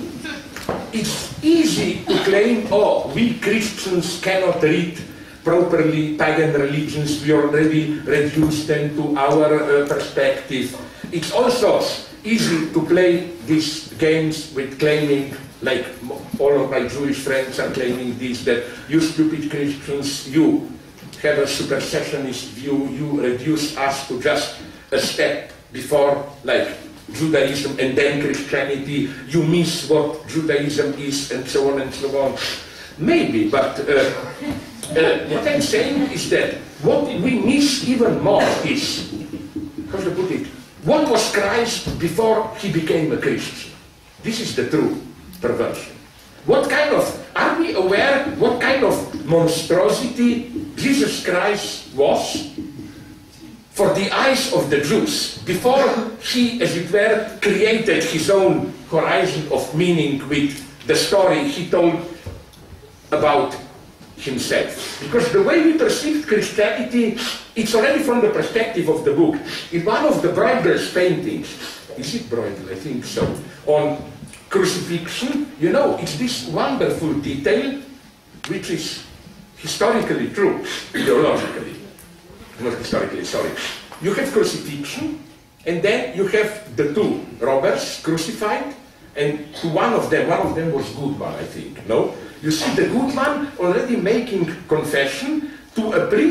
It's easy to claim, oh, we Christians cannot read properly pagan religions, we already reduced them to our uh, perspective. It's also easy to play these games with claiming, like all of my Jewish friends are claiming this, that you stupid Christians, you have a supersessionist view, you reduce us to just a step before, like, Judaism and then Christianity, you miss what Judaism is, and so on and so on. Maybe, but uh, uh, what I'm saying is that what we miss even more is, how to put it, what was Christ before he became a Christian? This is the true perversion. What kind of, are we aware what kind of monstrosity Jesus Christ was for the eyes of the Jews, before he, as it were, created his own horizon of meaning with the story he told about himself? Because the way we perceive Christianity, it's already from the perspective of the book. In one of the Bruegel's paintings, is it Bruegel? I think so, on crucifixion, you know, it's this wonderful detail which is historically true, ideologically. Not historically, sorry. You have crucifixion, and then you have the two robbers crucified, and to one of them, one of them was Goodman, I think, no? You see the Goodman already making confession to a priest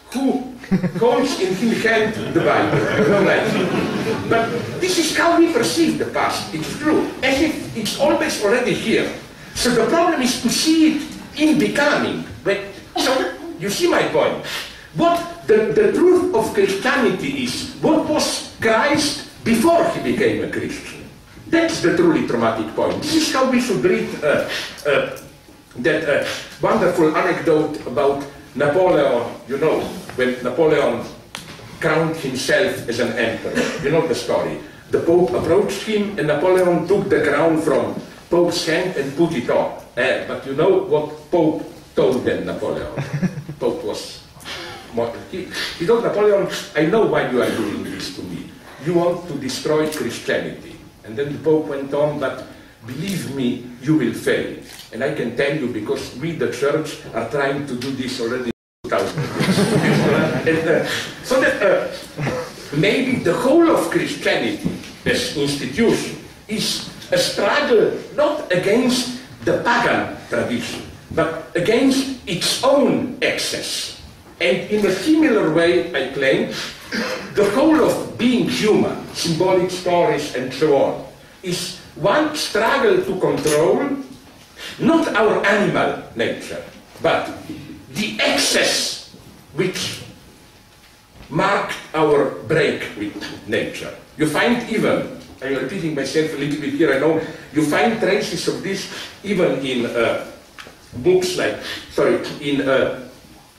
who holds in his hand the Bible. No, like. But this is how we perceive the past. It's true, as if it's always already here. So the problem is to see it in becoming. But, so, you see my point. What the, the truth of Christianity is, what was Christ before he became a Christian? That's the truly traumatic point. This is how we should read uh, uh, that uh, wonderful anecdote about Napoleon, you know, when Napoleon crowned himself as an emperor. You know the story. The Pope approached him and Napoleon took the crown from Pope's hand and put it on. Uh, but you know what Pope told then Napoleon? Pope was, he, he told Napoleon, I know why you are doing this to me. You want to destroy Christianity. And then the Pope went on, but believe me, you will fail. And I can tell you, because we, the Church, are trying to do this already two thousand years. and, uh, so that uh, maybe the whole of Christianity as institution is a struggle not against the pagan tradition, but against its own excess. And in a similar way, I claim, the whole of being human, symbolic stories and so on, is one struggle to control not our animal nature, but the excess which marked our break with nature. You find even, I'm repeating myself a little bit here, I know, you find traces of this even in uh, books like, sorry, in, uh,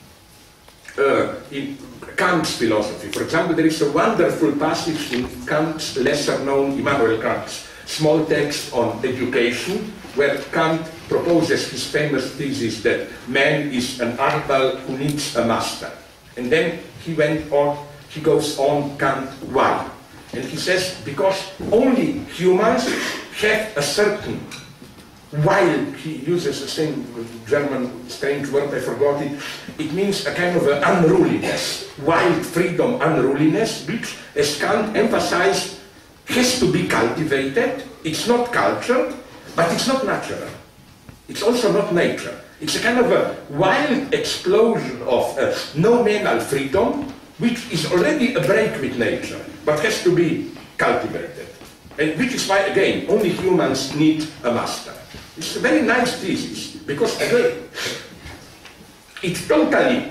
uh, in Kant's philosophy. For example, there is a wonderful passage in Kant's lesser-known Immanuel Kant's small text on education, where Kant proposes his famous thesis that man is an animal who needs a master. And then he went on, he goes on, Kant, why? And he says, because only humans have a certain, while he uses the same German strange word, I forgot it, it means a kind of an unruliness, wild freedom unruliness, which, as Kant emphasized, has to be cultivated. It's not cultured, but it's not natural. It's also not nature. It's a kind of a wild explosion of uh, nominal freedom, which is already a break with nature, but has to be cultivated. And which is why, again, only humans need a master. It's a very nice thesis, because, again, it totally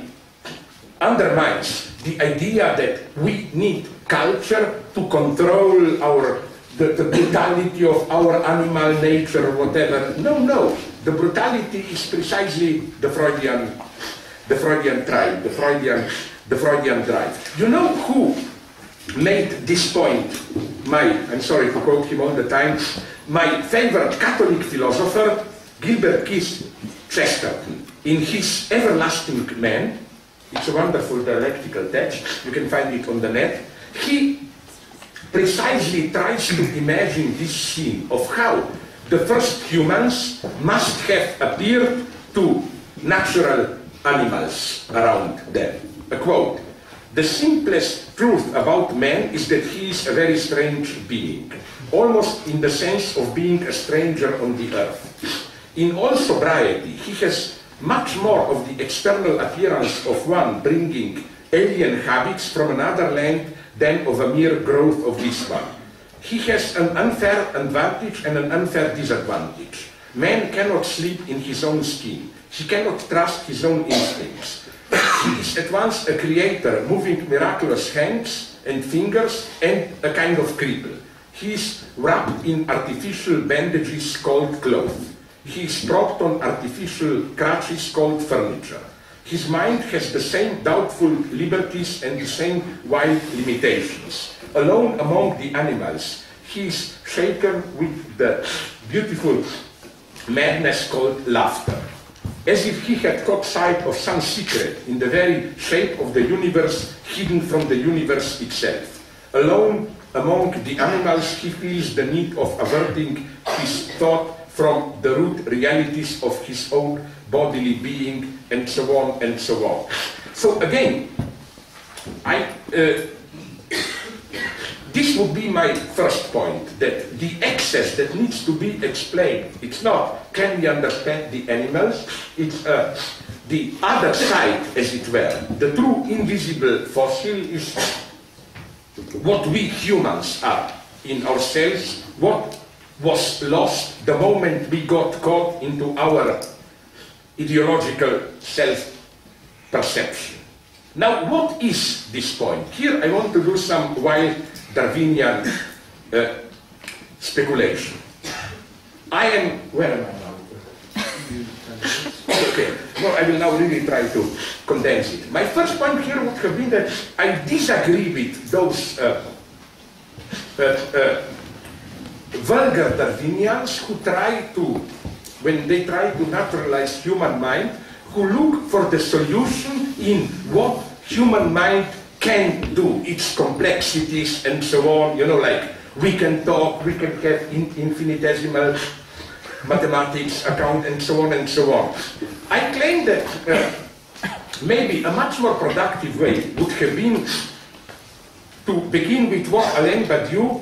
undermines the idea that we need culture to control our the, the brutality of our animal nature or whatever. No, no. The brutality is precisely the Freudian, the Freudian tribe, the Freudian, the Freudian drive. You know who made this point? My, I'm sorry to quote him all the time, my favorite Catholic philosopher, Gilbert Keith Chesterton, in his Everlasting Man. It's a wonderful dialectical text. You can find it on the net. He precisely tries to imagine this scene of how the first humans must have appeared to natural animals around them. A quote, "The simplest truth about man is that he is a very strange being, almost in the sense of being a stranger on the earth. In all sobriety, he has much more of the external appearance of one bringing alien habits from another land than of a mere growth of this one. He has an unfair advantage and an unfair disadvantage. Man cannot sleep in his own skin. He cannot trust his own instincts. He is at once a creator, moving miraculous hands and fingers, and a kind of cripple. He is wrapped in artificial bandages called clothes. He is propped on artificial crutches called furniture. His mind has the same doubtful liberties and the same wild limitations. Alone among the animals, he is shaken with the beautiful madness called laughter, as if he had caught sight of some secret in the very shape of the universe, hidden from the universe itself. Alone among the animals, he feels the need of averting his thought from the root realities of his own bodily being, and so on and so on." So again, I, uh, this would be my first point, that the excess that needs to be explained, it's not can we understand the animals, it's uh, the other side, as it were, the true invisible fossil, is what we humans are in ourselves, what was lost the moment we got caught into our ideological self-perception. Now, what is this point? Here I want to do some wild Darwinian uh, speculation. I am, where am I now? Okay, well, I will now really try to condense it. My first point here would have been that I disagree with those uh, uh, uh, vulgar Darwinians who try to, when they try to naturalize human mind, who look for the solution in what human mind can do, its complexities and so on, you know, like we can talk, we can have in infinitesimal mathematics account and so on and so on. I claim that uh, maybe a much more productive way would have been to begin with what Alain Badiou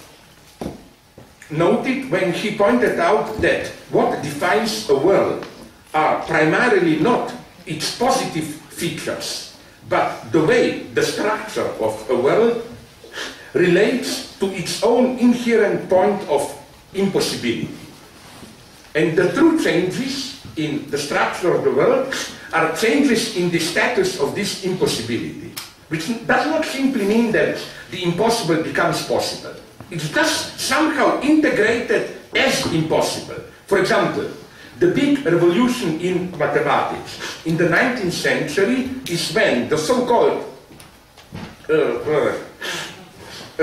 noted when he pointed out that what defines a world are primarily not its positive features, but the way the structure of a world relates to its own inherent point of impossibility. And the true changes in the structure of the world are changes in the status of this impossibility, which does not simply mean that the impossible becomes possible. It's just somehow integrated as impossible. For example, the big revolution in mathematics in the nineteenth century is when the so-called uh, uh, uh,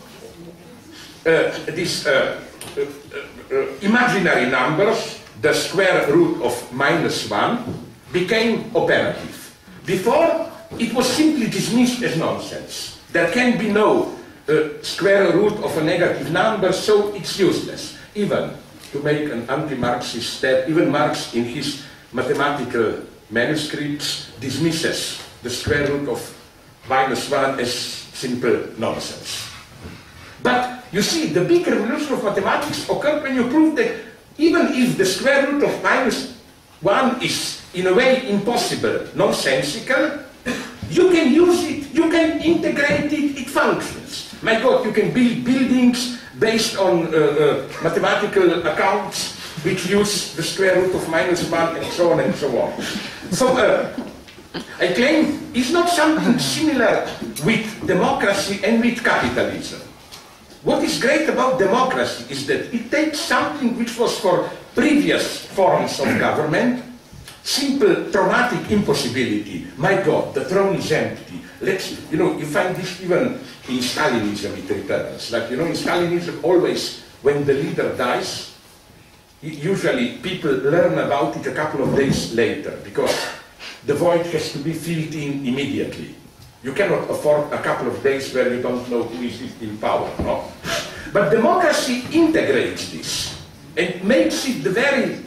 uh, this uh, uh, uh, imaginary numbers, the square root of minus one, became operative. Before, it was simply dismissed as nonsense. There can be no uh, square root of a negative number, so it's useless. Even to make an anti-Marxist step, even Marx in his mathematical manuscripts dismisses the square root of minus one as simple nonsense. But you see, the big revolution of mathematics occurred when you proved that even if the square root of minus one is in a way impossible, nonsensical, you can use it, you can integrate it, it functions. My God, you can build buildings based on uh, uh, mathematical accounts which use the square root of minus one and so on and so on. So uh, I claim it's not something similar with democracy and with capitalism. What is great about democracy is that it takes something which was for previous forms of government, simple traumatic impossibility. My God, the throne is empty. Let's, you know, you find this even in Stalinism, it returns. Like, you know, in Stalinism, always when the leader dies, usually people learn about it a couple of days later, because the void has to be filled in immediately. You cannot afford a couple of days where you don't know who is in power, no? But democracy integrates this and makes it the very,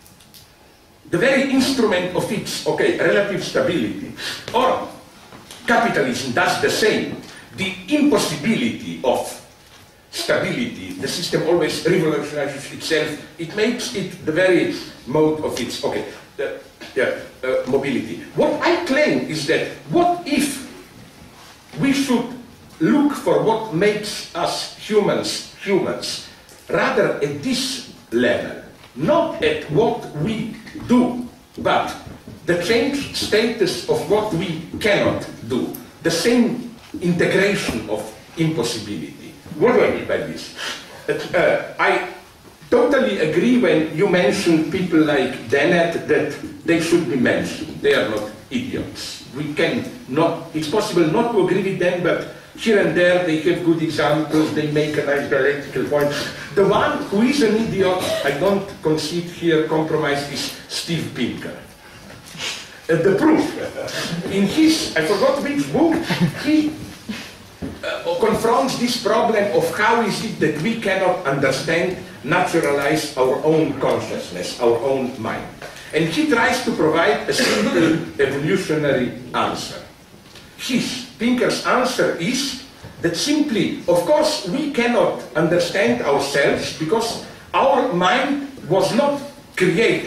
the very instrument of its, okay, relative stability. Or capitalism does the same. The impossibility of stability, the system always revolutionizes itself. It makes it the very mode of its, okay, uh, yeah, uh, mobility. What I claim is that what if we should look for what makes us humans humans, rather at this level, not at what we do, but the changed status of what we cannot do, the same integration of impossibility. What do I mean by this? Uh, I totally agree when you mention people like Dennett that they should be mentioned. They are not idiots. We can not, it's possible not to agree with them, but here and there they have good examples, they make a nice dialectical point. The one who is an idiot, I don't concede here compromise, is Steve Pinker. Uh, the proof, in his, I forgot which book, he uh, confronts this problem of how is it that we cannot understand, naturalize our own consciousness, our own mind. And he tries to provide a simple evolutionary answer. His, Pinker's answer is that simply, of course, we cannot understand ourselves because our mind was not created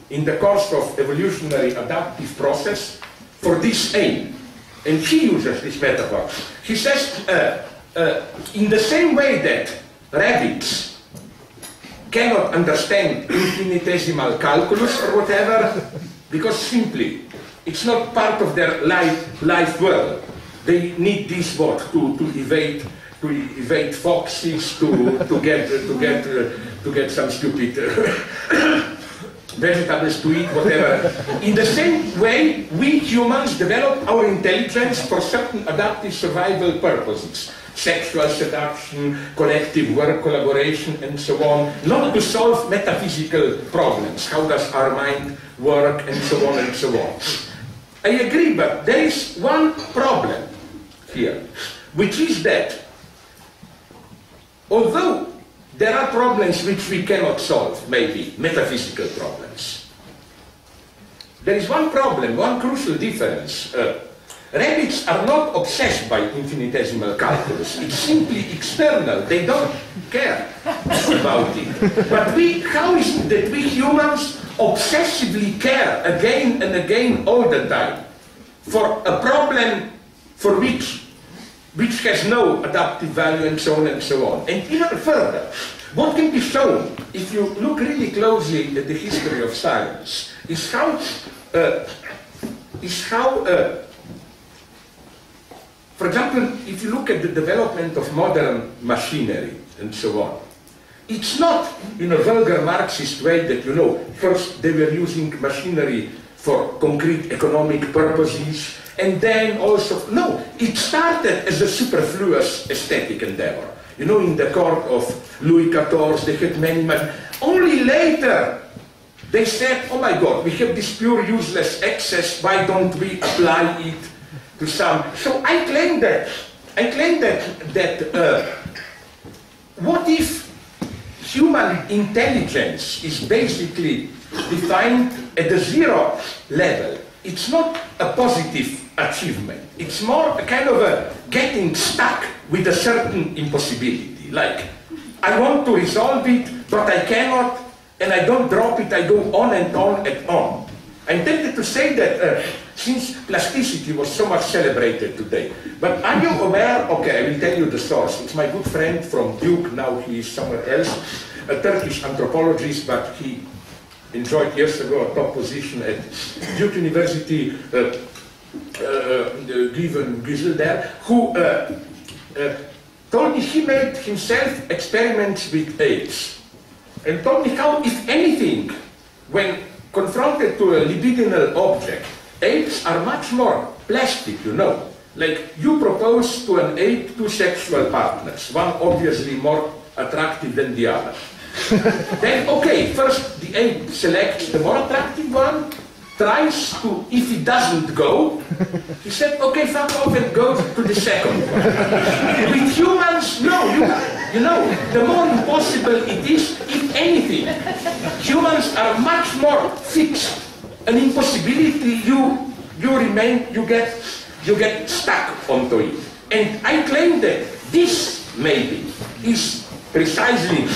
in the course of evolutionary adaptive process for this aim. And he uses this metaphor. He says, uh, uh, in the same way that rabbits cannot understand infinitesimal calculus or whatever, because simply it's not part of their life, life world. They need this what to, to evade to evade foxes, to to get to get uh, to get some stupid uh, vegetables to eat, whatever. In the same way, we humans develop our intelligence for certain adaptive survival purposes. Sexual seduction, collective work, collaboration, and so on. Not to solve metaphysical problems. How does our mind work, and so on and so on. I agree, but there is one problem here, which is that although there are problems which we cannot solve, maybe metaphysical problems, there is one problem, one crucial difference. Uh, rabbits are not obsessed by infinitesimal calculus. It's simply external. They don't care about it. But we, how is it that we humans obsessively care again and again all the time for a problem for which which has no adaptive value, and so on and so on. And even further, what can be shown, if you look really closely at the history of science, is how, uh, is how uh, for example, if you look at the development of modern machinery, and so on, it's not in a vulgar Marxist way that, you know, first they were using machinery for concrete economic purposes, and then also, no, it started as a superfluous aesthetic endeavor. You know, in the court of Louis the fourteenth, they had many, many, only later they said, oh my God, we have this pure useless excess, why don't we apply it to some? So I claim that, I claim that, that uh, what if human intelligence is basically defined at the zero level? It's not a positive achievement. It's more a kind of a getting stuck with a certain impossibility. Like, I want to resolve it, but I cannot, and I don't drop it, I go on and on and on. I'm tempted to say that uh, since plasticity was so much celebrated today, but are you aware, okay, I will tell you the source. It's my good friend from Duke, now he is somewhere else, a Turkish anthropologist, but he enjoyed years ago a top position at Duke University, uh, uh, given Güzel there, who uh, uh, told me he made himself experiments with apes, and told me how, if anything, when confronted to a libidinal object, apes are much more plastic, you know. Like, you propose to an ape two sexual partners, one obviously more attractive than the other. Then, okay, first the ape selects the more attractive one, tries to, if it doesn't go, he said, okay, fuck off and go to the second one. With humans, no, you, you know, the more impossible it is, if anything, humans are much more fixed. An impossibility, you, you remain, you get, you get stuck onto it. And I claim that this, maybe, is precisely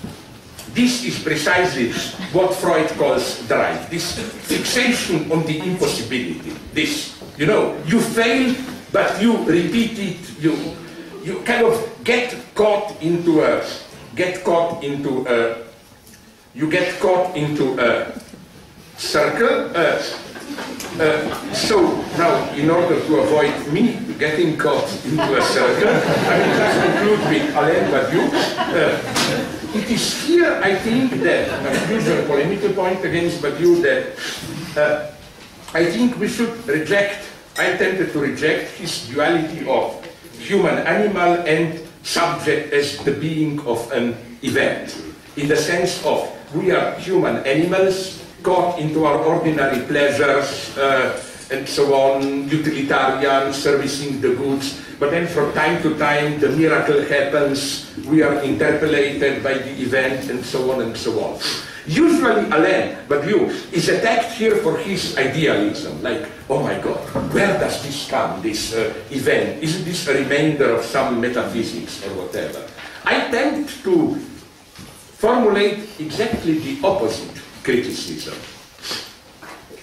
This is precisely what Freud calls drive, this fixation on the impossibility. This, you know, you fail, but you repeat it, you, you kind of get caught into a, get caught into a, you get caught into a circle. Uh, uh, so now, in order to avoid me getting caught into a circle, I will just conclude with Alain Badiou. Uh, It is here, I think, that my usual polemical point against Badiou, that uh, I think we should reject, I tempted to reject his duality of human-animal and subject as the being of an event, in the sense of we are human animals caught into our ordinary pleasures uh, and so on, utilitarian, servicing the goods. But then from time to time, the miracle happens, we are interpolated by the event, and so on and so on. Usually Alain Badiou is attacked here for his idealism, like, oh my God, where does this come, this uh, event? Isn't this a remainder of some metaphysics or whatever? I tend to formulate exactly the opposite criticism.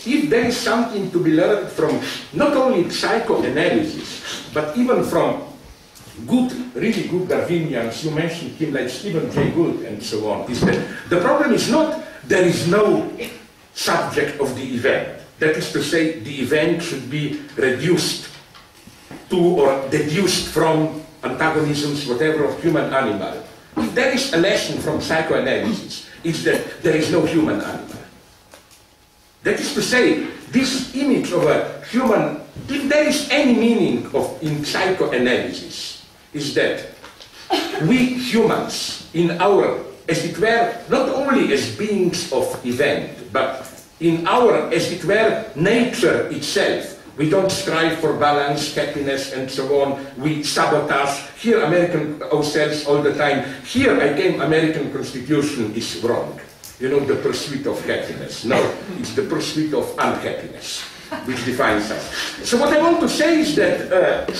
if there is something to be learned from not only psychoanalysis, but even from good, really good Darwinians, you mentioned him like Stephen Jay Gould and so on, is that the problem is not there is no subject of the event. That is to say, the event should be reduced to or deduced from antagonisms, whatever, of human-animal. If there is a lesson from psychoanalysis, it's that there is no human animal. That is to say, this image of a human, if there is any meaning of in psychoanalysis, is that we humans, in our, as it were, not only as beings of event, but in our, as it were, nature itself, we don't strive for balance, happiness, and so on. We sabotage. Here, American ourselves all the time. Here, again, American Constitution is wrong. You know, the pursuit of happiness. No, it's the pursuit of unhappiness, which defines us. So what I want to say is that uh,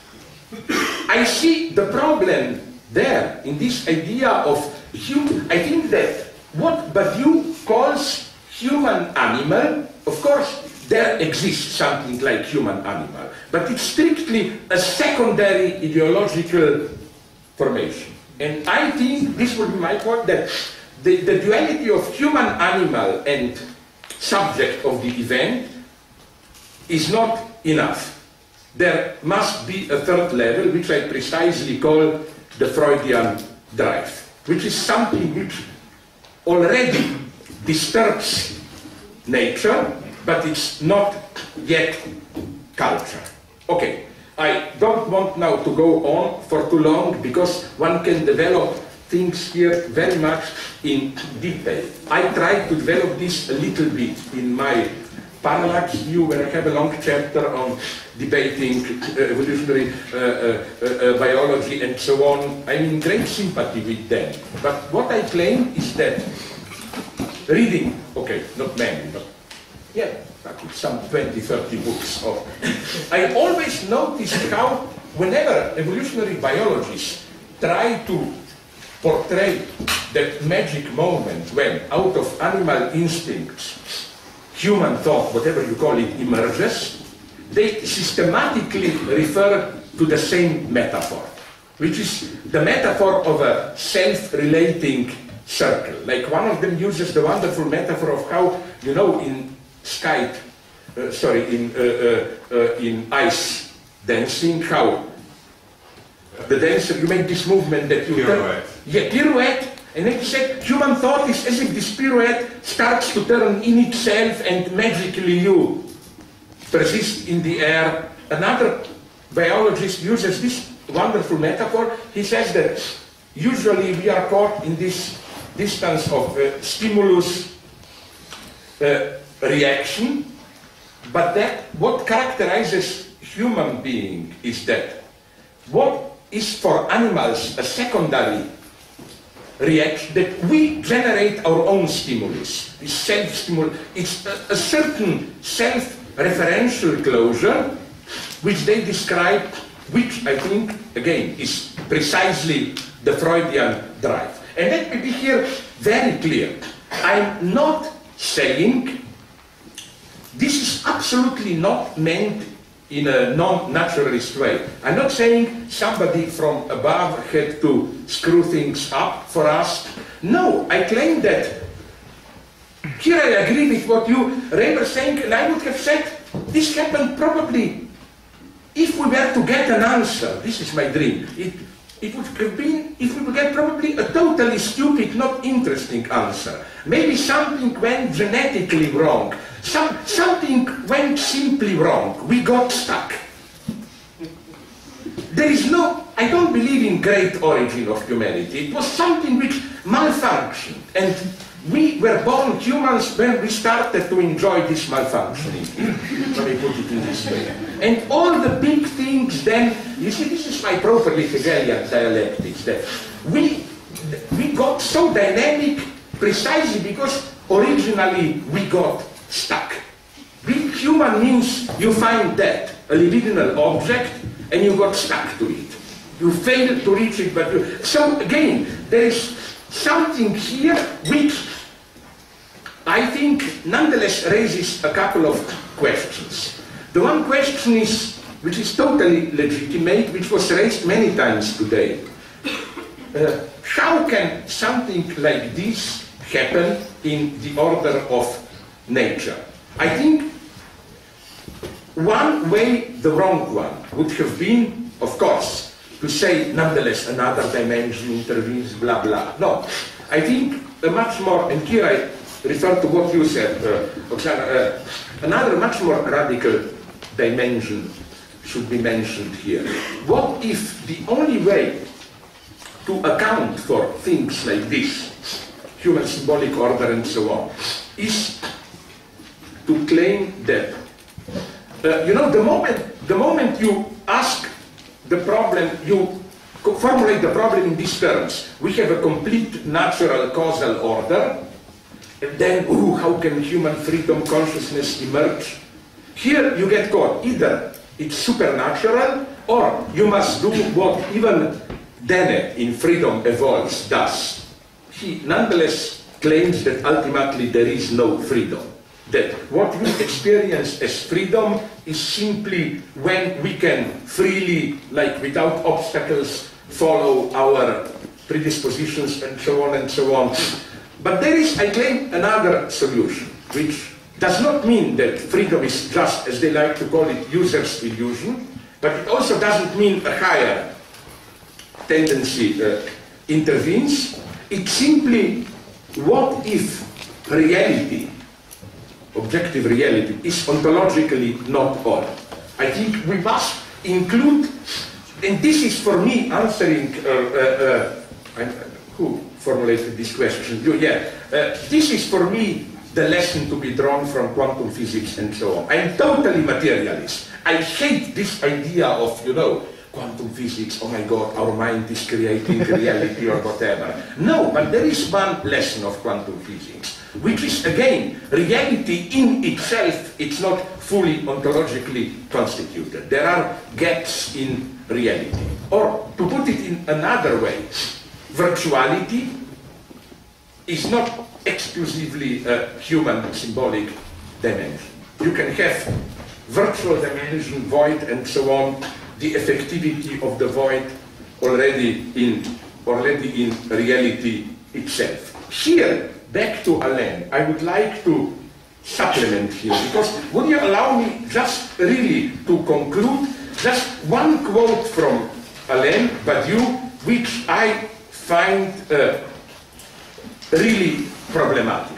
I see the problem there in this idea of human. I think that what Badiou calls human-animal, of course, there exists something like human-animal, but it's strictly a secondary ideological formation. And I think this would be my point, that the, the duality of human-animal and subject of the event is not enough. There must be a third level, which I precisely call the Freudian drive, which is something which already disturbs nature, but it's not yet culture. Okay, I don't want now to go on for too long, because one can develop things here very much in detail. I try to develop this a little bit in my parallax view, where I have a long chapter on debating uh, evolutionary uh, uh, uh, biology and so on. I'm in great sympathy with them. But what I claim is that reading, okay, not many, but yeah, some twenty, thirty books. Of, I always noticed how, whenever evolutionary biologists try to portray that magic moment when, out of animal instincts, human thought, whatever you call it, emerges, they systematically refer to the same metaphor, which is the metaphor of a self-relating circle. Like one of them uses the wonderful metaphor of how, you know, in skite, uh, sorry, in, uh, uh, uh, in ice dancing, how the dancer, you make this movement that you... Pirouette. Yeah, pirouette. And then he said, human thought is as if this pirouette starts to turn in itself and magically you persist in the air. Another biologist uses this wonderful metaphor. He says that usually we are caught in this distance of uh, stimulus uh, reaction, but that what characterizes human being is that what is for animals a secondary reaction, that we generate our own stimulus, this self-stimulus. It's a, a certain self-referential closure which they describe, which I think, again, is precisely the Freudian drive. And let me be here very clear. I'm not saying, this is absolutely not meant in a non-naturalist way. I'm not saying somebody from above had to screw things up for us. No, I claim that, here I agree with what you were saying, and I would have said, this happened probably, if we were to get an answer, this is my dream, it, it would have been, if we would get probably a totally stupid, not interesting answer. Maybe something went genetically wrong. Some, something went simply wrong. We got stuck. There is no, I don't believe in great origin of humanity. It was something which malfunctioned. And we were born humans when we started to enjoy this malfunctioning. Let me put it in this way. And all the big things then, you see, this is my properly Hegelian dialectics, that we, we got so dynamic precisely because originally we got stuck. Being human means you find that, a libidinal object, and you got stuck to it. You failed to reach it, but you... So again, there is something here which I I think nonetheless raises a couple of questions. The one question is, which is totally legitimate, which was raised many times today. Uh, how can something like this happen in the order of nature? I think one way, the wrong one, would have been, of course, to say, nonetheless, another dimension intervenes, blah, blah. No, I think a much more, and here I refer to what you said, uh, Oksana, uh, another much more radical dimension should be mentioned here. What if the only way to account for things like this, human symbolic order and so on, is to claim that, uh, you know, the moment, the moment you ask the problem, you formulate the problem in these terms, we have a complete natural causal order, and then, ooh, how can human freedom consciousness emerge? Here you get caught. Either it's supernatural, or you must do what even Dennett in Freedom Evolves does. He nonetheless claims that ultimately there is no freedom. That what we experience as freedom is simply when we can freely, like without obstacles, follow our predispositions and so on and so on. But there is, I claim, another solution, which does not mean that freedom is just, as they like to call it, user's illusion, but it also doesn't mean a higher tendency uh, intervenes. It's simply, what if reality, objective reality, is ontologically not all? I think we must include, and this is for me answering, uh, uh, uh, who formulated this question? You, yeah, uh, this is for me the lesson to be drawn from quantum physics and so on. I'm totally materialist. I hate this idea of, you know, quantum physics, oh my God, our mind is creating reality or whatever. No, but there is one lesson of quantum physics, which is, again, reality in itself, it's not fully ontologically constituted. There are gaps in reality. Or, to put it in another way, virtuality is not exclusively a human symbolic dimension. You can have virtual dimension, void, and so on, the effectivity of the void already in, already in reality itself. Here, back to Alain, I would like to supplement here, because would you allow me just really to conclude just one quote from Alain Badiou, which I find uh, really problematic.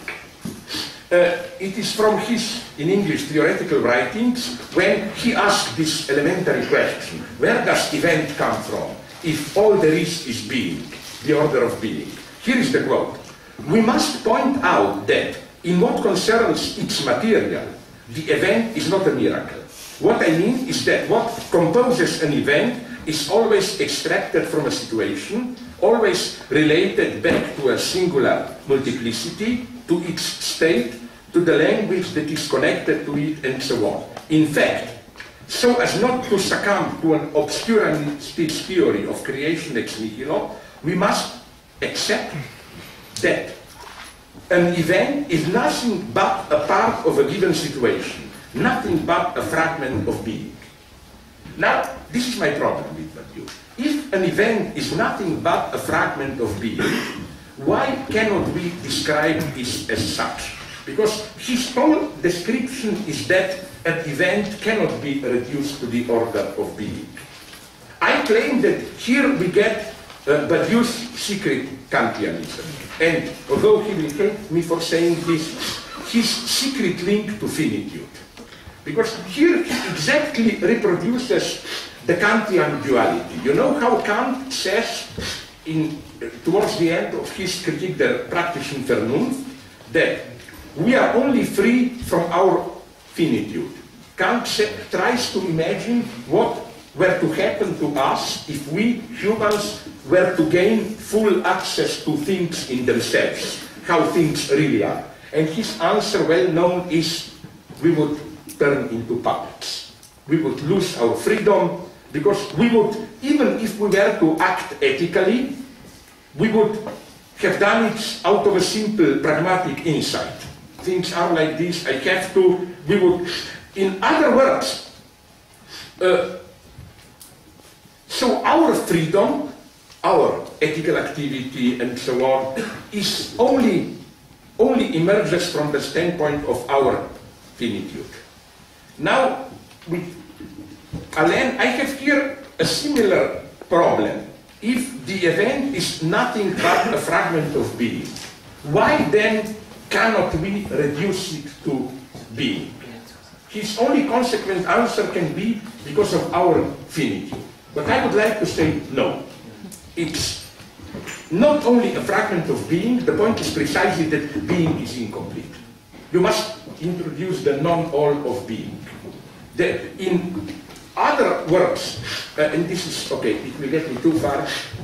Uh, it is from his, in English, theoretical writings, when he asked this elementary question: where does event come from if all there is is being, the order of being? Here is the quote: we must point out that in what concerns its material, the event is not a miracle. What I mean is that what composes an event is always extracted from a situation, always related back to a singular multiplicity, to its state, to the language that is connected to it, and so on. In fact, so as not to succumb to an obscurantist theory of creation ex nihilo, we must accept that an event is nothing but a part of a given situation, nothing but a fragment of being. Now, this is my problem with Badiou. If an event is nothing but a fragment of being, why cannot we describe this as such? Because his whole description is that an event cannot be reduced to the order of being. I claim that here we get uh, Badiou's secret Kantianism. And although he will hate me for saying this, his secret link to finitude. Because here he exactly reproduces the Kantian duality. You know how Kant says in, uh, towards the end of his Kritik der praktischen Vernunft that we are only free from our finitude. Kant tries to imagine what were to happen to us if we humans were to gain full access to things in themselves, how things really are. And his answer, well known, is we would turn into puppets. We would lose our freedom, because we would, even if we were to act ethically, we would have done it out of a simple pragmatic insight. things are like this, I have to, we would, in other words, uh, so our freedom, our ethical activity and so on, is only, only emerges from the standpoint of our finitude. Now, with Alain, I have here a similar problem. If the event is nothing but a fragment of being, why then cannot we reduce it to being? His only consequent answer can be because of our finitude. But I would like to say no. It's not only a fragment of being, the point is precisely that being is incomplete. You must introduce the non-all of being. The, in other words, uh, and this is, okay, it will get me too far,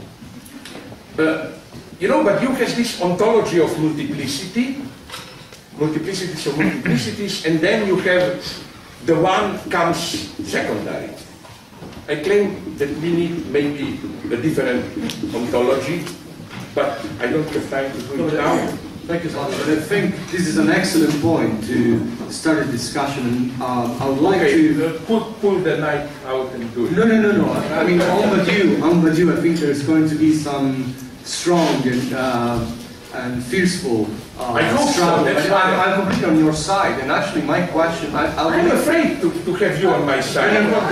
uh, you know, but Hume has this ontology of multiplicity, multiplicities of multiplicities, and then you have the one comes secondary. I claim that we need maybe a different ontology, but I don't have time to do it now. Thank you so much. But I think this is an excellent point to start a discussion. And um, I would like okay, to uh, pull, pull the knife out and do it. No, no, no, no. I mean, on Badiou, on Badiou, I think there's going to be some strong and uh, and fearful. Uh, I hope so. That's why I'm, I'm completely on your side. And actually, my question, I, I I'm afraid to, to have you on my side.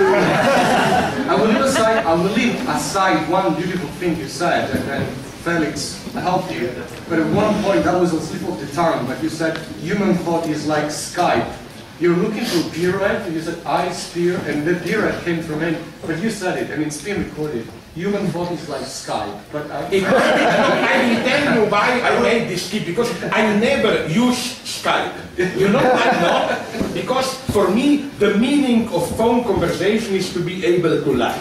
I will leave aside. I will leave aside one beautiful thing you said, and, and Felix helped you. But at one point, that was a slip of the tongue. But you said human thought is like Skype. You're looking for a pirouette, and you said I spear, and the pirouette came from him. But you said it. I mean, it's being recorded. Human thought is like Skype. But I, I will tell you why I made this tip, because I never use Skype. You know why not? Because for me, the meaning of phone conversation is to be able to lie.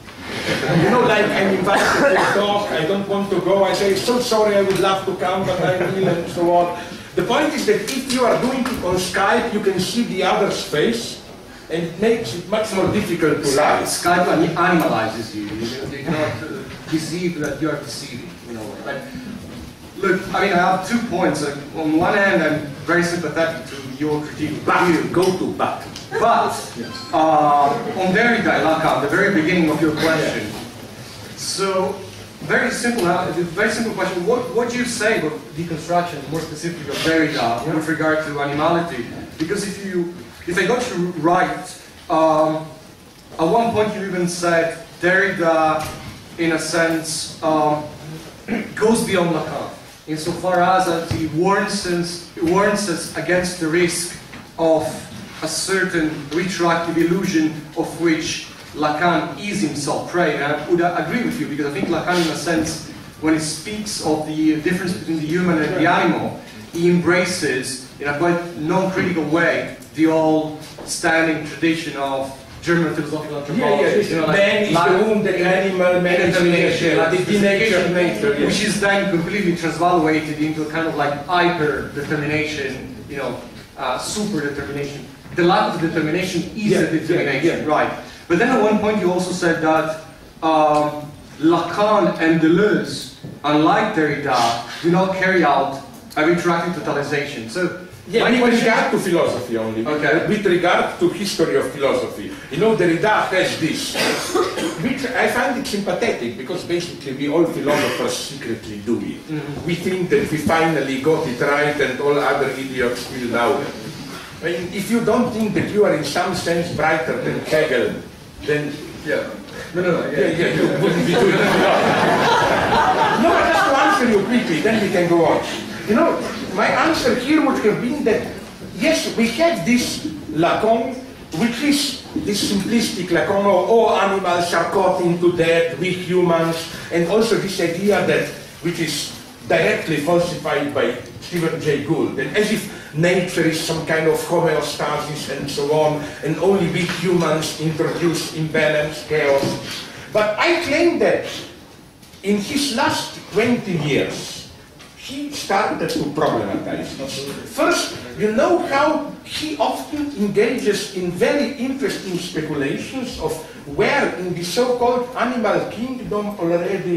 You know, like I'm invited to talk, I don't want to go, I say, so sorry, I would love to come, but I will, and so on. The point is that if you are doing it on Skype, you can see the other's face, and it makes it much more difficult to lie. Skype animalizes you. You, you cannot uh, deceive that you are deceiving, you know. But look, I mean, I have two points. Like, on one hand, I'm very sympathetic to your critique. But you go to but. But uh, on Derrida, Lacan, the very beginning of your question. So, very simple, uh, very simple question. What what do you say about deconstruction, more specifically of Derrida, with regard to animality? Because if you, if I got you right, um, at one point you even said Derrida, in a sense, um, goes beyond Lacan, insofar as that he warns us, warns us against the risk of a certain retroactive illusion of which Lacan is himself prey. And I would agree with you, because I think Lacan, in a sense, when he speaks of the difference between the human and the animal, he embraces, in a quite non-critical way, the all-standing tradition of German philosophical anthropology. Yeah, yeah, you know, like man is the womb, the animal, man is the nature, the nature of nature, yes. Which is then completely transvaluated into a kind of like hyper-determination, you know, uh, super-determination. The lack of determination is yeah, a determination, yeah, yeah. right? But then at one point you also said that um, Lacan and Deleuze, unlike Derrida, do not carry out a retroactive totalization. So, yeah, with question... regard to philosophy only. Okay. With regard to history of philosophy, you know, Derrida has this, which I find it sympathetic, because basically we all philosophers secretly do it. Mm-hmm. We think that we finally got it right, and all other idiots will now. I mean, if you don't think that you are in some sense brighter than Hegel, then yeah, no, no, no, yeah, yeah, yeah you wouldn't be doing it. No, just to answer you quickly, then we can go on. You know, my answer here would have been that yes, we have this Lacan, which is this simplistic Lacan, oh, all animals are caught into death, we humans, and also this idea that which is directly falsified by Stephen Jay Gould, and as if nature is some kind of homeostasis and so on, and only we humans introduce imbalance, chaos. But I claim that in his last twenty years, he started to problematize this. First, you know how he often engages in very interesting speculations of where in the so-called animal kingdom already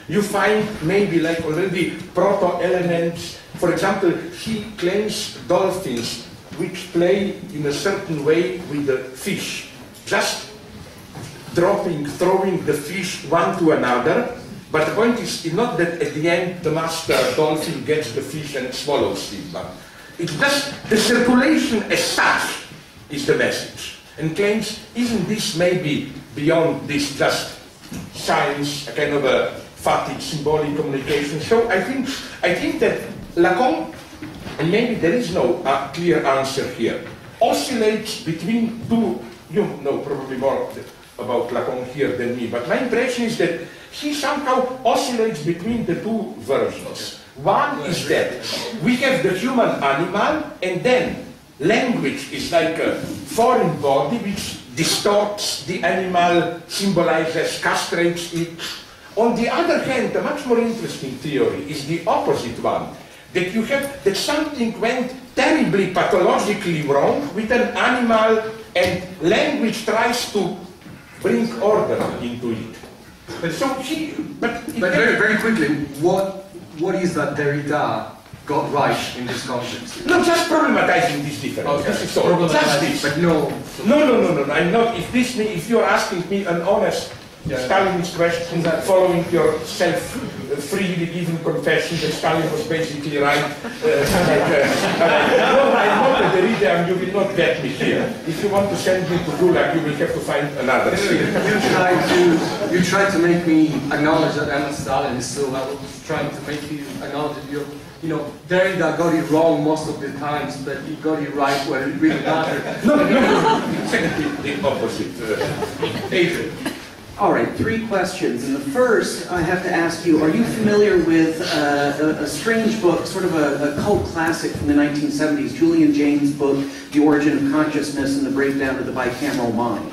you find maybe like already proto-elements. For example, he claims dolphins which play in a certain way with the fish, just dropping, throwing the fish one to another. But the point is not that at the end the master dolphin gets the fish and swallows it, but it's just the circulation as such is the message. And claims, isn't this maybe beyond this just science, a kind of a fatigue, symbolic communication? So I think, I think that Lacan, and maybe there is no uh, clear answer here, oscillates between two, you know probably more about Lacan here than me, but my impression is that he somehow oscillates between the two versions. One is that we have the human animal, and then language is like a foreign body which distorts the animal, symbolizes, castrates it. On the other hand, a much more interesting theory is the opposite one, that you have that something went terribly pathologically wrong with an animal, and language tries to bring order into it. But so he, but, but very, very quickly, what what is that Derrida got right in this context? No, just problematizing this difference. Okay. This is all. Just this. But no. No, no, no, no. I'm not. If this, if you're asking me an honest yeah. Stalinist question, following your self-freely given confession that Stalin was basically right, uh, like, uh, uh, no, I'm not a Derrida, and you will not get me here. If you want to send me to Gulag, you will have to find another. You tried to, you tried to make me acknowledge that I'm a Stalinist, so I was trying to make you acknowledge that you're, you know, Derrida got it wrong most of the times, but he got it right where it really mattered. No, no, no. Exactly the opposite. Uh, Adrian. All right, three questions. And the first, I have to ask you, are you familiar with uh, a, a strange book, sort of a, a cult classic from the nineteen seventies, Julian Jaynes' book, The Origin of Consciousness and the Breakdown of the Bicameral Mind?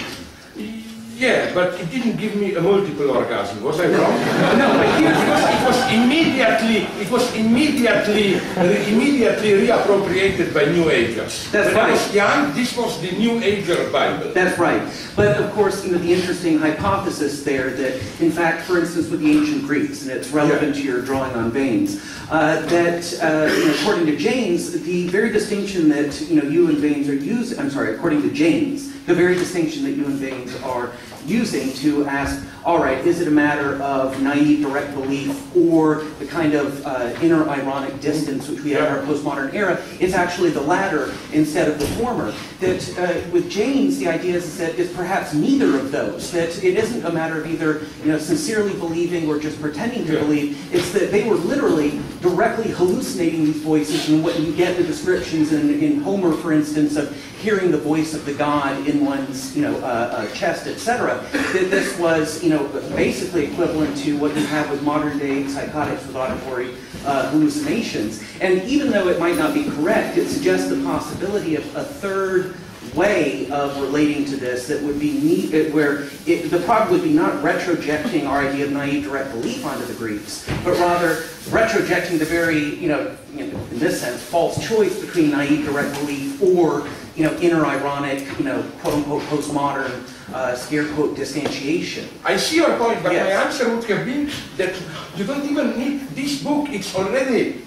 Yeah, but it didn't give me a multiple orgasm. Was I wrong? No, but here it was, it was immediately, it was immediately, re, immediately reappropriated by New Agers. That's when right. I was young, this was the New Ager Bible. That's right. But of course, you know, the interesting hypothesis there that, in fact, for instance, with the ancient Greeks, and it's relevant yeah. to your drawing on veins, uh, that uh, you know, according to Jaynes, the very distinction that you know you and Baynes are using, I'm sorry, according to Jaynes, the very distinction that you and Baynes are using to ask, all right, is it a matter of naive direct belief or the kind of uh, inner ironic distance which we have in our postmodern era? It's actually the latter instead of the former. That uh, with Jaynes, the idea is that it's perhaps neither of those. That it isn't a matter of either you know sincerely believing or just pretending to believe. It's that they were literally directly hallucinating these voices, and what you get the descriptions in, in Homer, for instance, of hearing the voice of the god in one's you know uh, uh, chest, et cetera. That this was you know basically equivalent to what you have with modern day psychotics with auditory uh, hallucinations. And even though it might not be correct, it suggests the possibility of a third way of relating to this that would be neat, where it, the problem would be not retrojecting our idea of naive direct belief onto the Greeks, but rather retrojecting the very, you know, in this sense, false choice between naive direct belief or, you know, inner ironic, you know, quote-unquote postmodern, uh, scare quote distantiation. I see your point, but yes. my answer would have been that you don't even need this book. It's already,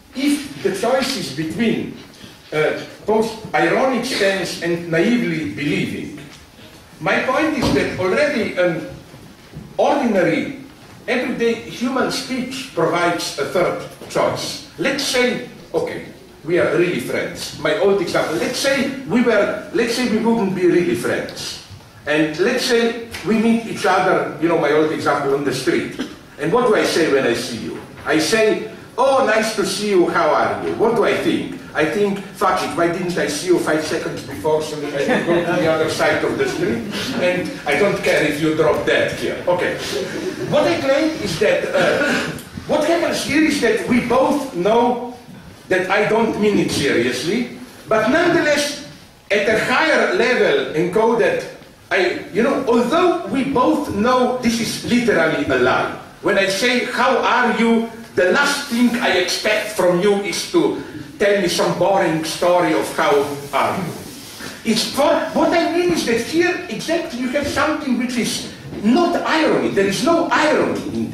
if the choice is between uh, both ironic stance and naively believing, my point is that already an ordinary, everyday human speech provides a third choice. Let's say, okay, we are really friends. My old example, let's say we were, let's say we wouldn't be really friends. And let's say we meet each other, you know, my old example, on the street. And what do I say when I see you? I say, oh, nice to see you, how are you? What do I think? I think, fuck it, why didn't I see you five seconds before so that I can go to the other side of the street? And I don't care if you drop dead here. Okay. What I claim is that, uh, what happens here is that we both know that I don't mean it seriously, but nonetheless, at a higher level encoded, I, you know, although we both know this is literally a lie. When I say, how are you, the last thing I expect from you is to tell me some boring story of how are you. It's for, what I mean is that here exactly you have something which is not irony. There is no irony in this.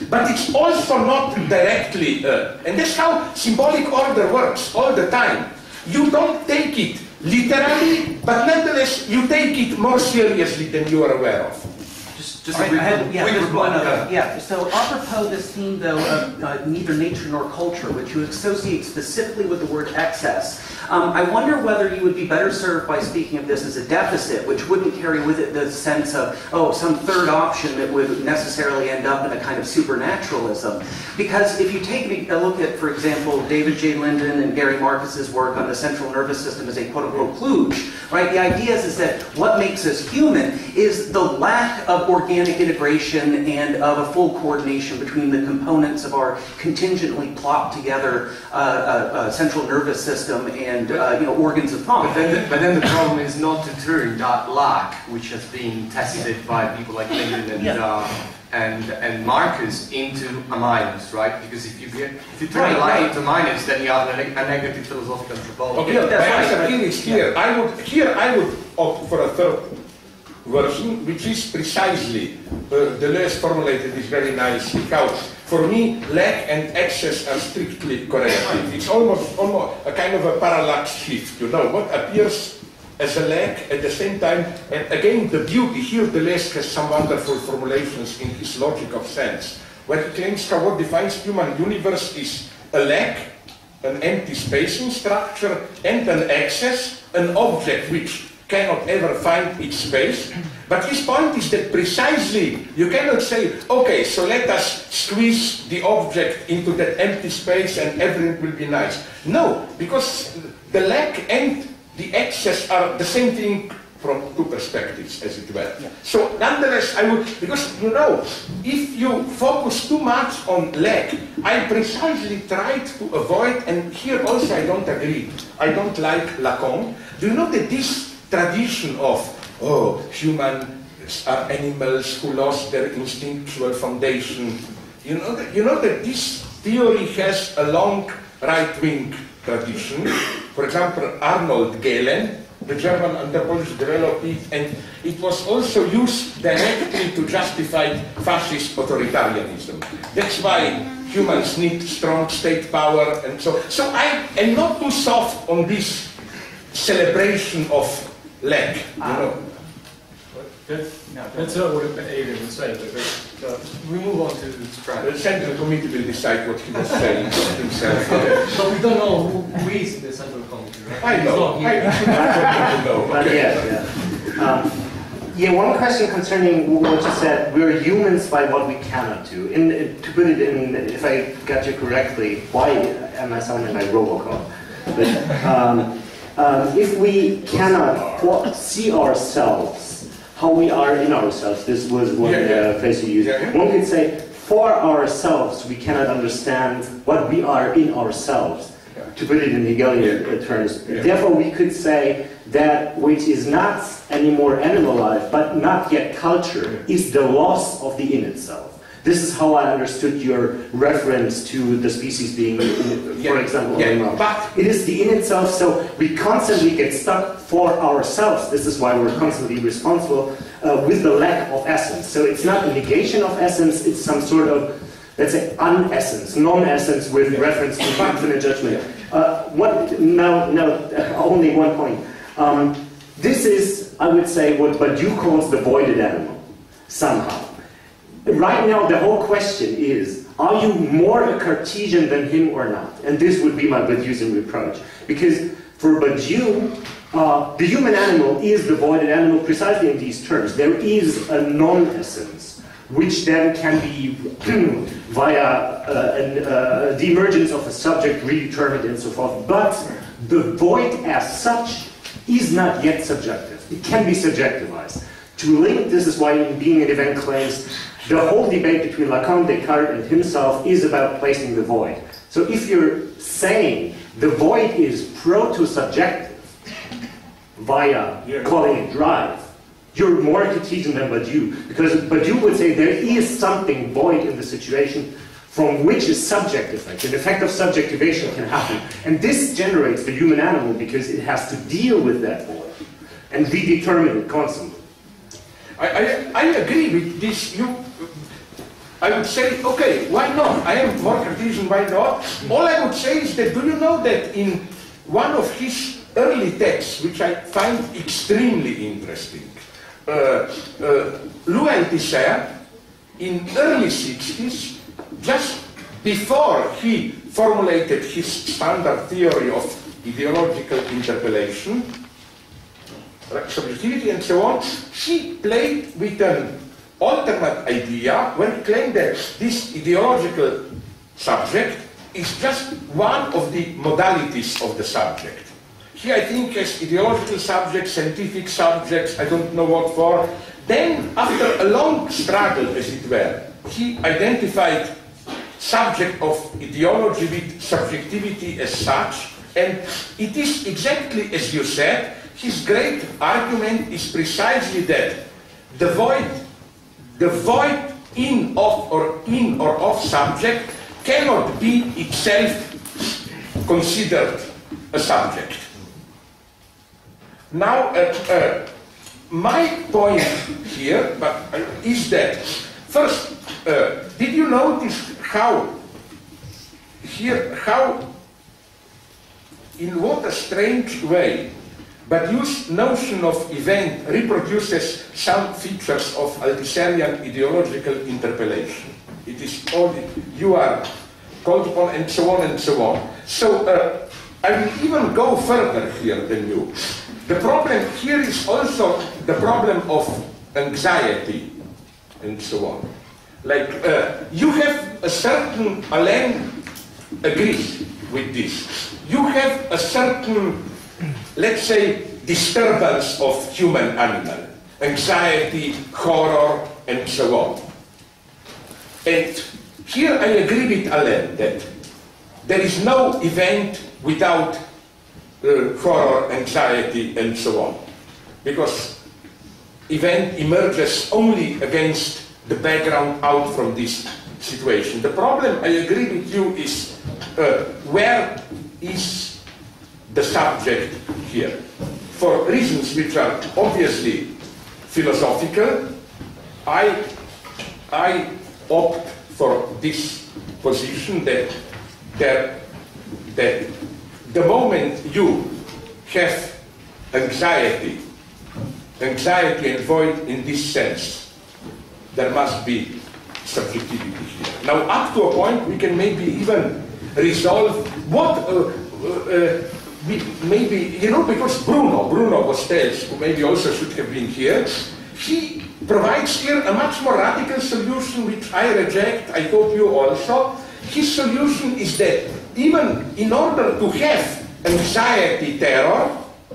but it's also not directly, uh, and that's how symbolic order works all the time. You don't take it literally, but nonetheless you take it more seriously than you are aware of. Just, just I, I had, yeah, just one other. Yeah, so apropos this theme, though, of uh, neither nature nor culture, which you associate specifically with the word excess, um, I wonder whether you would be better served by speaking of this as a deficit, which wouldn't carry with it the sense of, oh, some third option that would necessarily end up in a kind of supernaturalism. Because if you take a look at, for example, David J. Linden and Gary Marcus's work on the central nervous system as a quote-unquote kludge, right? The idea is, is that what makes us human is the lack of organic integration and of a full coordination between the components of our contingently plopped together uh, uh, uh, central nervous system and uh, you know, organs of thought. But then, the, but then the problem is not to turn that lack, which has been tested by people like Linden and, yeah. uh, and, and Marcus, into a minus, right? Because if you, get, if you turn right, a lack right. into minus, then you have a, a negative philosophical anthropology. Okay, Yeah, my that's answer right. here is here. I would, here I would opt for a third version, which is precisely, uh, Deleuze formulated this very nicely. How, for me, lack and excess are strictly correlative. It's almost, almost a kind of a parallax shift, you know, what appears as a lack at the same time, and again, the beauty, here Deleuze has some wonderful formulations in his logic of sense, where he claims that what defines human universe is a lack, an empty space in structure, and an excess, an object which cannot ever find its space. But his point is that precisely you cannot say, okay, so let us squeeze the object into that empty space and everything will be nice. No, because the lack and the excess are the same thing from two perspectives, as it were. Yeah. So nonetheless, I would, because you know, if you focus too much on lack, I precisely tried to avoid, and here also I don't agree, I don't like Lacan. Do you know that this tradition of, oh, humans are animals who lost their instinctual foundation. You know that, you know that this theory has a long right-wing tradition. For example, Arnold Gehlen, the German anthropologist, developed it, and it was also used directly to justify fascist authoritarianism. That's why humans need strong state power, and so. So I am not too soft on this celebration of lack, you know. That's, that's not what Adrian would say, but uh, We move on to The Central Committee will decide what he was saying himself. So we don't know who is in the Central Committee, right? I know. I, I know. But Okay. yeah, yeah. Um, yeah, one question concerning what you said, we're humans by what we cannot do. In, uh, to put it in, if I got you correctly, why am I sounding like Robocop? But um, um, if we cannot see ourselves, how we are in ourselves, this was one Yeah, yeah. uh, phrase you used. Yeah, yeah. One could say, for ourselves, we cannot understand what we are in ourselves. To put it in Hegelian Yeah. terms. Yeah. Therefore, we could say that which is not anymore animal life, but not yet culture, is the loss of the in itself. This is how I understood your reference to the species being, for Yeah. example, Yeah. animal. But It is the in itself, so we constantly get stuck for ourselves. This is why we're constantly responsible uh, with the lack of essence. So it's not a negation of essence, it's some sort of, let's say, unessence, non-essence with reference to infinite judgment. Uh, what, now, now, only one point. Um, this is, I would say, what Badiou calls the voided animal, somehow. Right now, the whole question is, are you more a Cartesian than him or not? And this would be my Badiousian reproach. Because for Badiou, uh, the human animal is the voided animal precisely in these terms. There is a non-essence, which then can be via uh, an, uh, the emergence of a subject redetermined and so forth. But the void as such is not yet subjective. It can be subjectivized. To link, this is why in Being and Event claims, the whole debate between Lacan, Descartes, and himself is about placing the void. So if you're saying the void is proto-subjective via Yeah. calling it drive, you're more Cartesian than Badiou, because Badiou would say there is something void in the situation from which a subjective effect, an effect of subjectivation can happen. And this generates the human animal because it has to deal with that void and redetermine it constantly. I, I, I agree with this. You, I would say, okay, why not? I am more Cartesian, why not? All I would say is that, do you know that in one of his early texts, which I find extremely interesting, uh, uh, Louis Althusser, in early sixties, just before he formulated his standard theory of ideological interpellation, subjectivity and so on, he played with an alternate idea when he claimed that this ideological subject is just one of the modalities of the subject. He, I think, has ideological subjects, scientific subjects, I don't know what for. Then, after a long struggle, as it were, he identified subject of ideology with subjectivity as such, and it is exactly as you said. His great argument is precisely that the void, the void in of or in or of subject cannot be itself considered a subject. Now, uh, uh, my point here but, uh, is that, first, uh, did you notice how, here, how, in what a strange way, Badiou's notion of event reproduces some features of Althusserian ideological interpellation. It is all, you are called upon, and so on and so on. So, uh, I will even go further here than you. The problem here is also the problem of anxiety and so on. Like, uh, you have a certain, Alain agrees with this. You have a certain, let's say, disturbance of human-animal, anxiety, horror, and so on. And here I agree with Alain that there is no event without uh, horror, anxiety, and so on. Because event emerges only against the background out from this situation. The problem, I agree with you, is uh, where is the subject here? For reasons which are obviously philosophical, I, I opt for this position that, that, that the moment you have anxiety, anxiety and void in this sense, there must be subjectivity here. Now, up to a point, we can maybe even resolve what, uh, uh, we, maybe, you know, because Bruno, Bruno Bostels, who maybe also should have been here, he provides here a much more radical solution, which I reject, I told you also. His solution is that even in order to have anxiety, terror,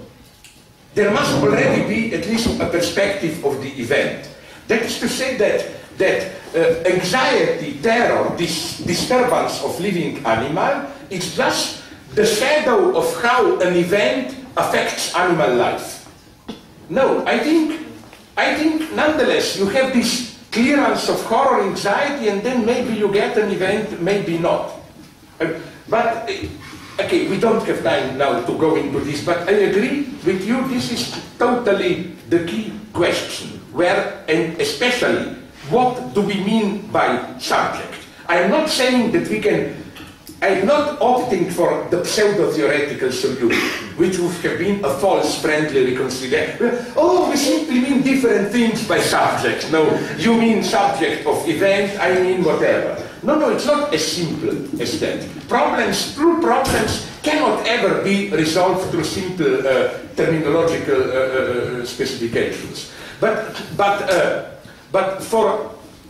there must already be at least a perspective of the event. That is to say that, that uh, anxiety, terror, this disturbance of living animal is just the shadow of how an event affects animal life. No, I think, I think nonetheless you have this clearance of horror, anxiety, and then maybe you get an event, maybe not. Uh, but, uh, okay, we don't have time now to go into this, but I agree with you, this is totally the key question. Where, and especially, what do we mean by subject? I am not saying that we can, I am not opting for the pseudo-theoretical solution, which would have been a false friendly reconciliation. Oh, we simply mean different things by subject. No, you mean subject of event, I mean whatever. No, no, it's not as simple as that. Problems, true problems, cannot ever be resolved through simple uh, terminological uh, uh, specifications. But, but, uh, but for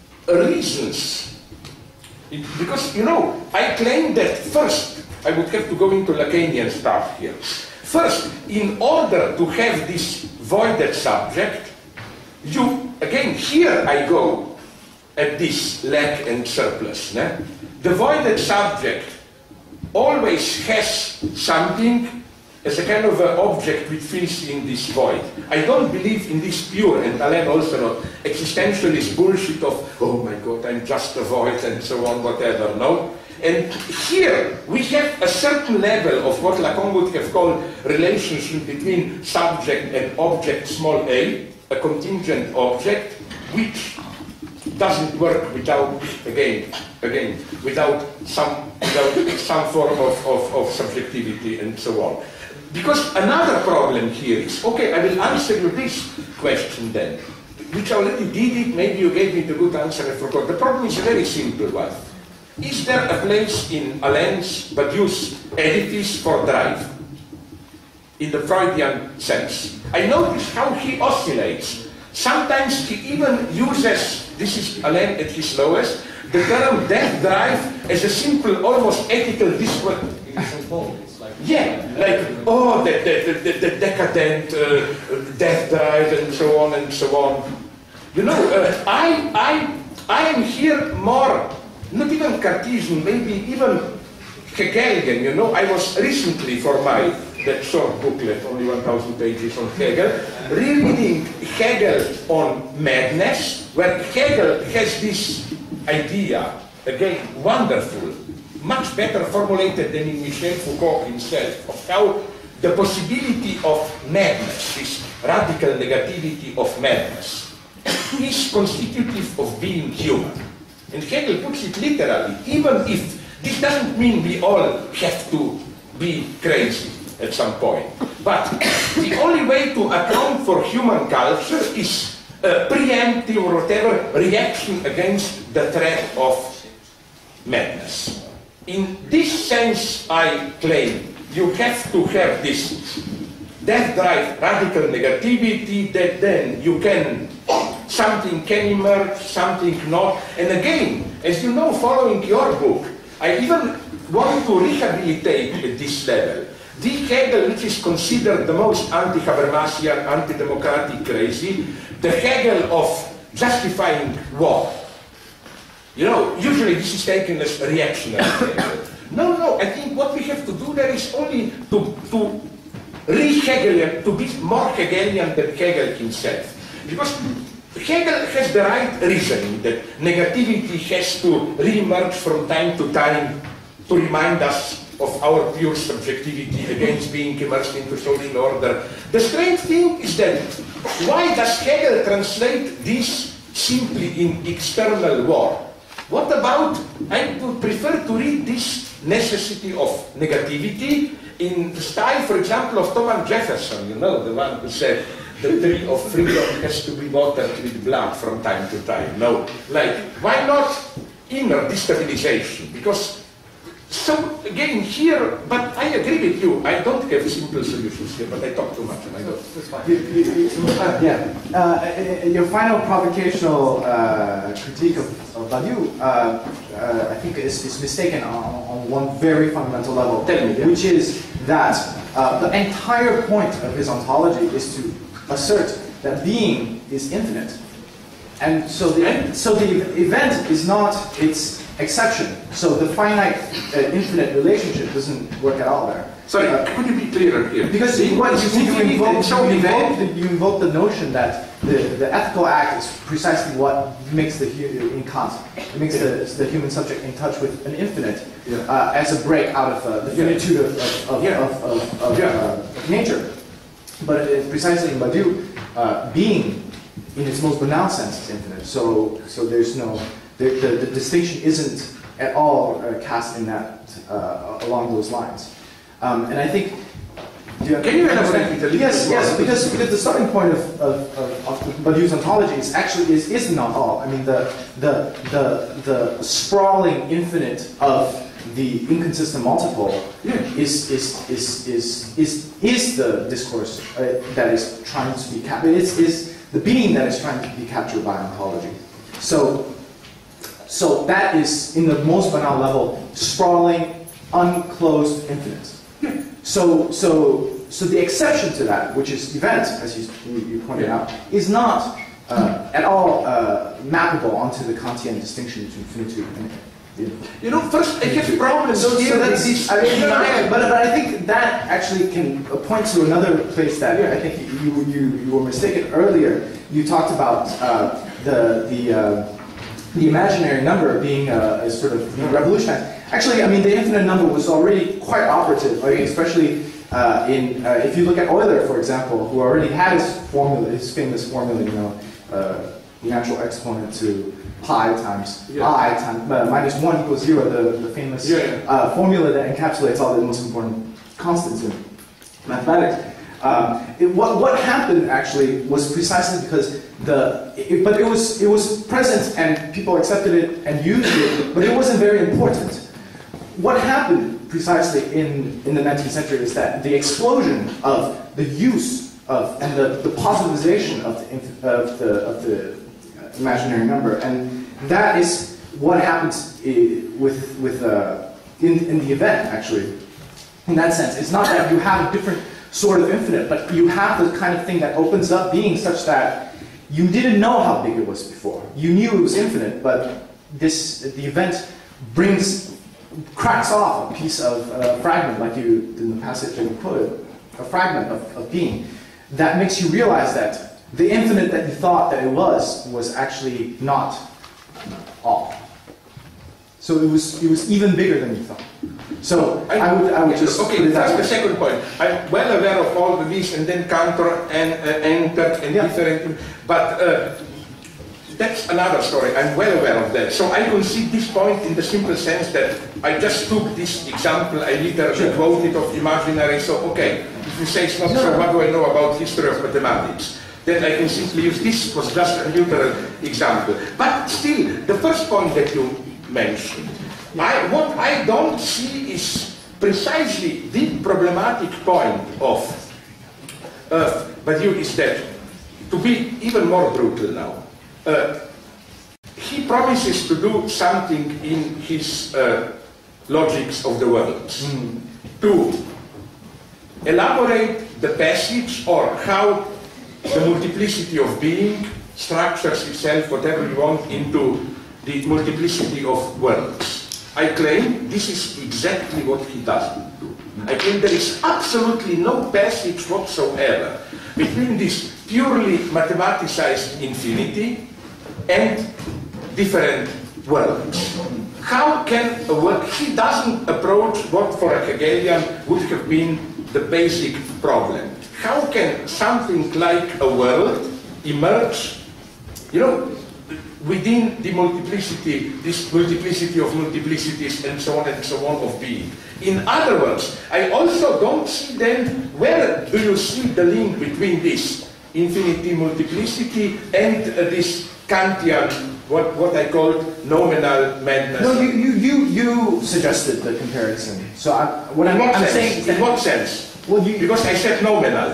reasons, it, because, you know, I claim that first, I would have to go into Lacanian stuff here. First, in order to have this voided subject, you, again, here I go at this lack and surplus. Né? The voided subject always has something as a kind of an object which fills in this void. I don't believe in this pure, and Alain also not, existentialist bullshit of, oh my God, I'm just a void and so on, whatever, no? And here we have a certain level of what Lacan would have called relationship between subject and object, small a, a contingent object, which doesn't work without, again, again, without some, without some form of, of, of subjectivity and so on. Because another problem here is, okay, I will answer you this question then, which I already did it, maybe you gave me the good answer, I forgot. The problem is a very simple one. Is there a place in Alain's Badiou's edifice for drive? In the Freudian sense. I notice how he oscillates. Sometimes he even uses, this is Alain at his lowest, the term death drive as a simple, almost ethical discourse. Yeah, like, oh, the, the, the, the decadent uh, death drive and so on and so on. You know, uh, I, I, I am here more, not even Cartesian, maybe even Hegelian, you know. I was recently, for my, that short booklet, only one thousand pages on Hegel, rereading Hegel on madness, where Hegel has this idea, again, wonderful, much better formulated than in Michel Foucault himself, of how the possibility of madness, this radical negativity of madness, is constitutive of being human. And Hegel puts it literally, even if this doesn't mean we all have to be crazy at some point. But the only way to account for human culture is a preemptive or whatever reaction against the threat of madness. In this sense, I claim you have to have this death drive, radical negativity, that then you can, something can emerge, something not. And again, as you know, following your book, I even want to rehabilitate at this level the Hegel which is considered the most anti-Habermasian, anti-democratic crazy, the Hegel of justifying war. You know, usually this is taken as a reactionary. No, no, I think what we have to do there is only to, to re-Hegelian, to be more Hegelian than Hegel himself. Because Hegel has the right reasoning that negativity has to re-emerge from time to time to remind us of our pure subjectivity against being immersed into social order. The strange thing is that why does Hegel translate this simply in external war? What about, I would prefer to read this necessity of negativity in the style, for example, of Thomas Jefferson, you know, the one who said the tree of freedom has to be watered with blood from time to time. No, like, why not inner destabilization? Because, so again, here, but I agree with you, I don't have simple solutions here, but I talk too much and I don't. That's fine. You, you, you, uh, yeah, uh, your final provocational uh, critique of, of Badiou, uh, uh, I think is, is mistaken on, on one very fundamental level, Tell me, yeah. which is that uh, the entire point of his ontology is to assert that being is infinite. And so the, so the event is not its exception. So the finite uh, infinite relationship doesn't work at all there. Sorry, uh, could you be clearer here? Because you, what, you, you, invoke, you, invoke the, you invoke the notion that the, the ethical act is precisely what makes the in Kant, it makes the, the human subject in touch with an infinite yeah. uh, as a break out of uh, the finitude of, of, of, yeah. of, of, of yeah. uh, nature. But it, precisely in Badiou, uh, being in its most banal sense is infinite. So, so there's no, the, the, the distinction isn't at all uh, cast in that, uh, along those lines. Um, and I think, do you Can you elaborate it a little Yes, bit more? yes, because, because the starting point of, of, of, of Badiou's ontology is actually, is, is not all. I mean, the, the, the, the sprawling infinite of the inconsistent multiple yeah. is, is, is, is, is, is the discourse uh, that is trying to be captured. It's, is the being that is trying to be captured by ontology. So, so that is, in the most banal level, sprawling, unclosed infinite. Yeah. So, so, so the exception to that, which is event, as you, you, you pointed yeah. out, is not uh, at all uh, mappable onto the Kantian distinction between finitude and You know, first I have problems so, here so with that's, this. I mean, but, but I think that actually can point to another place that I think you, you, you were mistaken earlier. You talked about uh, the, the, uh, the imaginary number being uh, a sort of revolutionized. Actually, I mean, the infinite number was already quite operative, right? Especially uh, in, uh, if you look at Euler, for example, who already had his formula, his famous formula, you know, uh, the natural exponent to pi times Yeah. I times uh, minus one equals zero, the, the famous Yeah, yeah. Uh, formula that encapsulates all the most important constants in mathematics. Um, it, what, what happened actually was precisely because the, it, but it was, it was present and people accepted it and used it, but it wasn't very important. What happened precisely in, in the nineteenth century is that the explosion of the use of and the, the positivization of the, inf- of the, of the imaginary number, and that is what happens i- with, with, uh, in, in the event, actually. In that sense, it's not that you have a different sort of infinite, but you have the kind of thing that opens up being such that you didn't know how big it was before. You knew it was infinite, but this the event brings cracks off a piece of uh, fragment, like you in the passage that you quoted, a fragment of, of being that makes you realize that the infinite that you thought that it was was actually not all. So it was it was even bigger than you thought. So I, I would I would just okay. put it That's that the way. second point. I'm well aware of all of these, and then counter and uh, enter and Yeah. different. But uh, that's another story. I'm well aware of that. So I concede this point in the simple sense that I just took this example. I literally Sure. quoted of imaginary. So okay, if you say it's not No, so, no. what do I know about history of mathematics? Then I can simply use this was just a neutral example. But still, the first point that you mentioned, I, what I don't see is precisely the problematic point of uh, Badiou is that, to be even more brutal now, uh, he promises to do something in his uh, logics of the worlds, Mm. to elaborate the passage or how the multiplicity of being structures itself, whatever you want, into the multiplicity of worlds. I claim this is exactly what he doesn't do. I claim there is absolutely no passage whatsoever between this purely mathematicized infinity and different worlds. How can a world, he doesn't approach what for a Hegelian would have been the basic problem. How can something like a world emerge, you know, within the multiplicity, this multiplicity of multiplicities and so on and so on of being. In other words, I also don't see then, where do you see the link between this infinity multiplicity and uh, this Kantian, what, what I call nominal madness? No, you, you, you, you suggested the comparison. So I, what In I'm, what I'm sense? saying is that In what sense? well, you, Because I said nominal.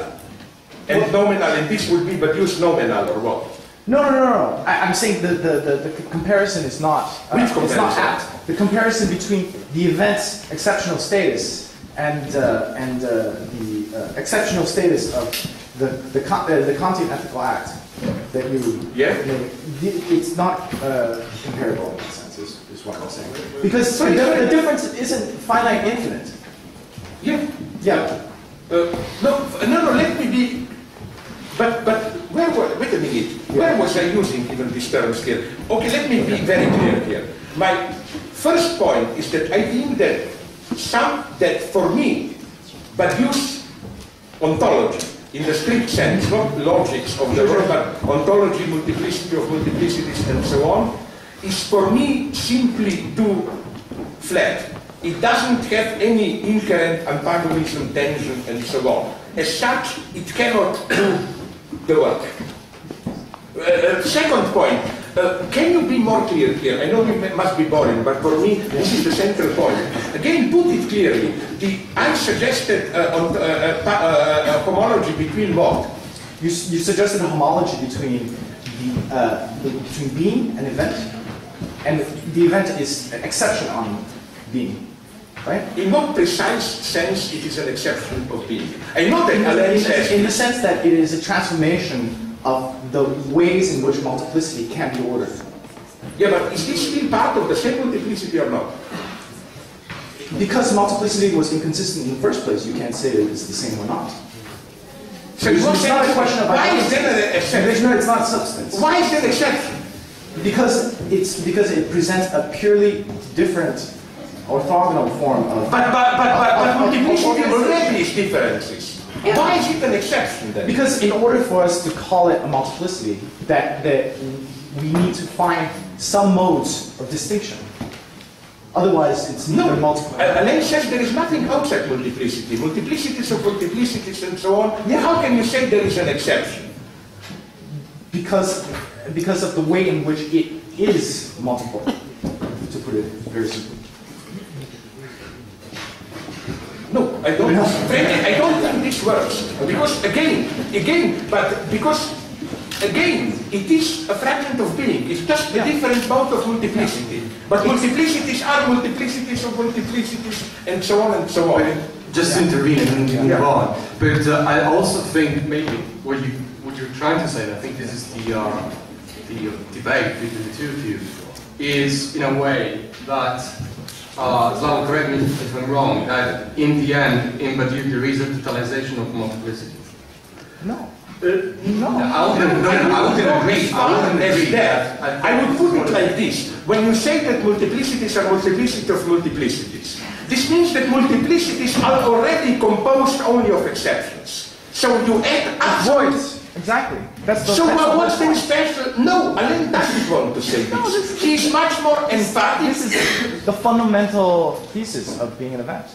And nominal, and this would be but use nominal or what? No, no, no, no. I, I'm saying the, the, the, the comparison is not, uh, Which it's not comparison? apt. The comparison between the event's exceptional status and, uh, and uh, the uh, exceptional status of the, the, con- uh, the Kantian ethical act that you Yeah. made, it's not uh, comparable in that sense, is, is what I'm saying. Because So the, it's- the difference isn't finite infinite. Yeah. Yeah. Uh, no, no, no, let me be, but, but where was, wait a minute, where was I using even these terms here? Okay, let me be very clear here. My first point is that I think that some, that for me, Badiou's ontology, in the strict sense, not logics of the word, but ontology, multiplicity of multiplicities and so on, is for me simply too flat. It doesn't have any inherent antagonism, tension, and so on. As such, it cannot do the work. Uh, second point, uh, can you be more clear here? I know it must be boring, but for me, this is the central point. Again, put it clearly. The, I suggested uh, on, uh, uh, uh, homology between what? You, you suggested a homology between the, uh, the between being and event, and the event is an exception on being, right? In what precise sense it is an exception of being? I know that In the, Alain in, says the, in the sense that it is a transformation of the ways in which multiplicity can be ordered. yeah, but is this still part of the same multiplicity or not? Because multiplicity was inconsistent in the first place, you can't say that it's the same or not. So It's it's not a question of why is there an There's exception? no, it's not substance. Why is there an exception? Because it's because it presents a purely different orthogonal form of. But, but, but, but, but of- of- of multiplicity organization. already is differences. Why is it an exception then? Because in order for us to call it a multiplicity, that, that we need to find some modes of distinction. Otherwise, it's neither No, multiple. Alain says there is nothing outside multiplicity. Multiplicities of multiplicities and so on. Yeah. How can you say there is an exception? Because, because of the way in which it is multiple, to put it very simply. No, I don't. Frankly, I don't think this works. Because again, again, but because again, it is a fragment of being. It's just a Yeah. different mode of multiplicity. But multiplicities are multiplicities of multiplicities, and so on and so on. Just intervene and then move Yeah. on. But uh, I also think maybe what you what you're trying to say, and I think this is the uh, the uh, debate between the two of you, is in a way that uh, Slavo, correct me if I'm wrong, that in the end, in Badiou, there is a totalization of multiplicity. No. Uh, No. I wouldn't, no, I wouldn't agree. I wouldn't as agree. that. I- I would put it like this. When you say that multiplicities are multiplicity of multiplicities, this means that multiplicities are already composed only of exceptions. So you add up Voids. Exactly. That's the So that's what, the what's whole the point. special? No, Alain doesn't want to say this. He's much more emphatic. This is the fundamental thesis of being an event.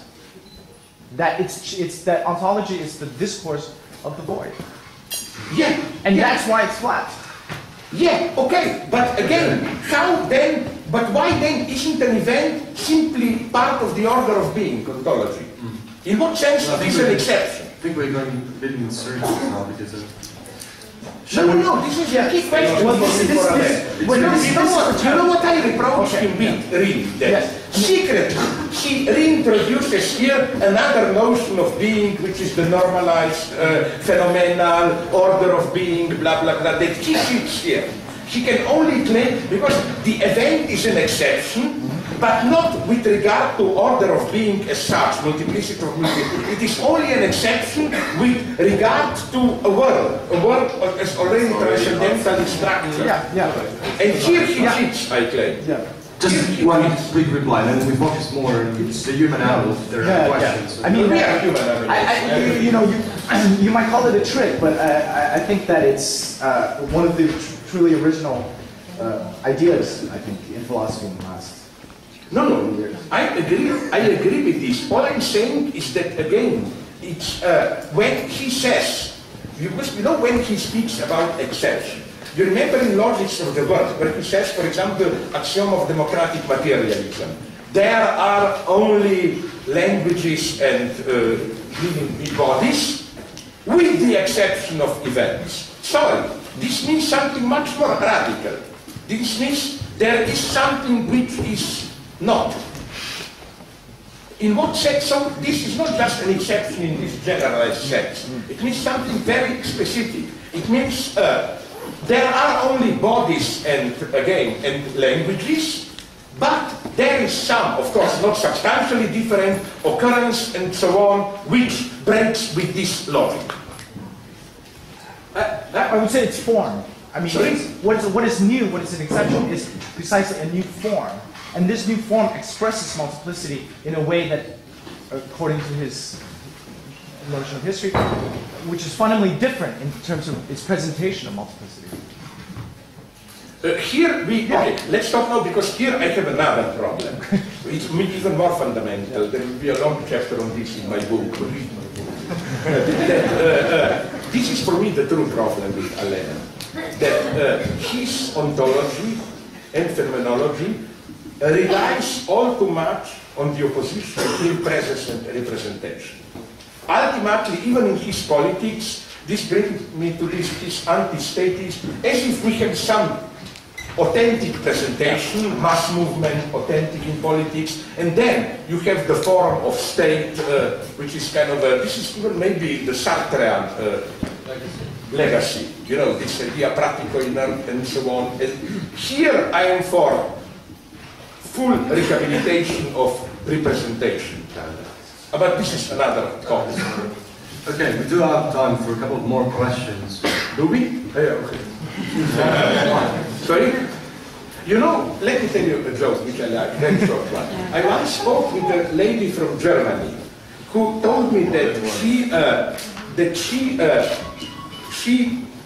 That it's it's that ontology is the discourse of the void, Yeah, and yeah, that's why it's flat. yeah, okay. But again, how then? But why then isn't an event simply part of the order of being ontology? In what sense Well, I is think an we- exception? I think we're going a bit in circles now because of... No, no, no. This is a key question. Well, for this- me this- for this- Alain. well, You know, this- you know this- what? You know what I reproach Okay, him with? Really, that Yes. secretly he reintroduces here another notion of being, which is the normalized, uh, phenomenal order of being, blah blah blah. That he keeps here. He can only claim because the event is an exception, but not with regard to order of being as such, multiplicity of multiplicity. It is only an exception with regard to a world, a world as already transcendentally structured. Yeah, yeah, And here he Yeah. cheats, I claim. yeah. Just one quick reply, and then we focus more on the human element. There are Yeah, questions. yeah. I mean, We uh, are human animals. I, I, you, you know, you, you might call it a trick, but uh, I, I think that it's uh, one of the tr- truly original uh, ideas, I think, in philosophy in the last. No, no, I agree, I agree with this. All I'm saying is that, again, it's uh, when he says, you, must, you know when he speaks about exception, you remember in Logics of the World, where he says, for example, axiom of democratic materialism, there are only languages and uh, living bodies, with the exception of events. Sorry, this means something much more radical. This means there is something which is not. In what sense? So this is not just an exception in this generalized sense. It means something very specific. It means uh, there are only bodies and, again, and languages, but there is some, of course, not substantially different occurrence and so on, which breaks with this logic. I, I would say it's form. I mean, Sorry? it's, what, is, what is new, what is an exception, is precisely a new form. And this new form expresses multiplicity in a way that, according to his notion of history, which is fundamentally different in terms of its presentation of multiplicity. Uh, here we, okay, let's stop now because here I have another problem. It's even more fundamental. There will be a long chapter on this in my book. that, uh, uh, this is for me the true problem with Alain. That uh, his ontology and phenomenology relies all too much on the opposition between presence and representation. Ultimately, even in his politics, this brings me to this, his anti-statism, as if we have some authentic presentation, mass movement, authentic in politics, and then you have the form of state, uh, which is kind of a, this is even maybe the Sartrean uh, legacy, you know, this idea pratico inert and so on. And here I am for full rehabilitation of representation. Uh, but this is another topic. Okay, we do have time for a couple more questions. Do we? Yeah, okay. Sorry? You know, let me tell you a joke which I like, very short one. I once spoke with a lady from Germany who told me that she, uh, that she, uh, she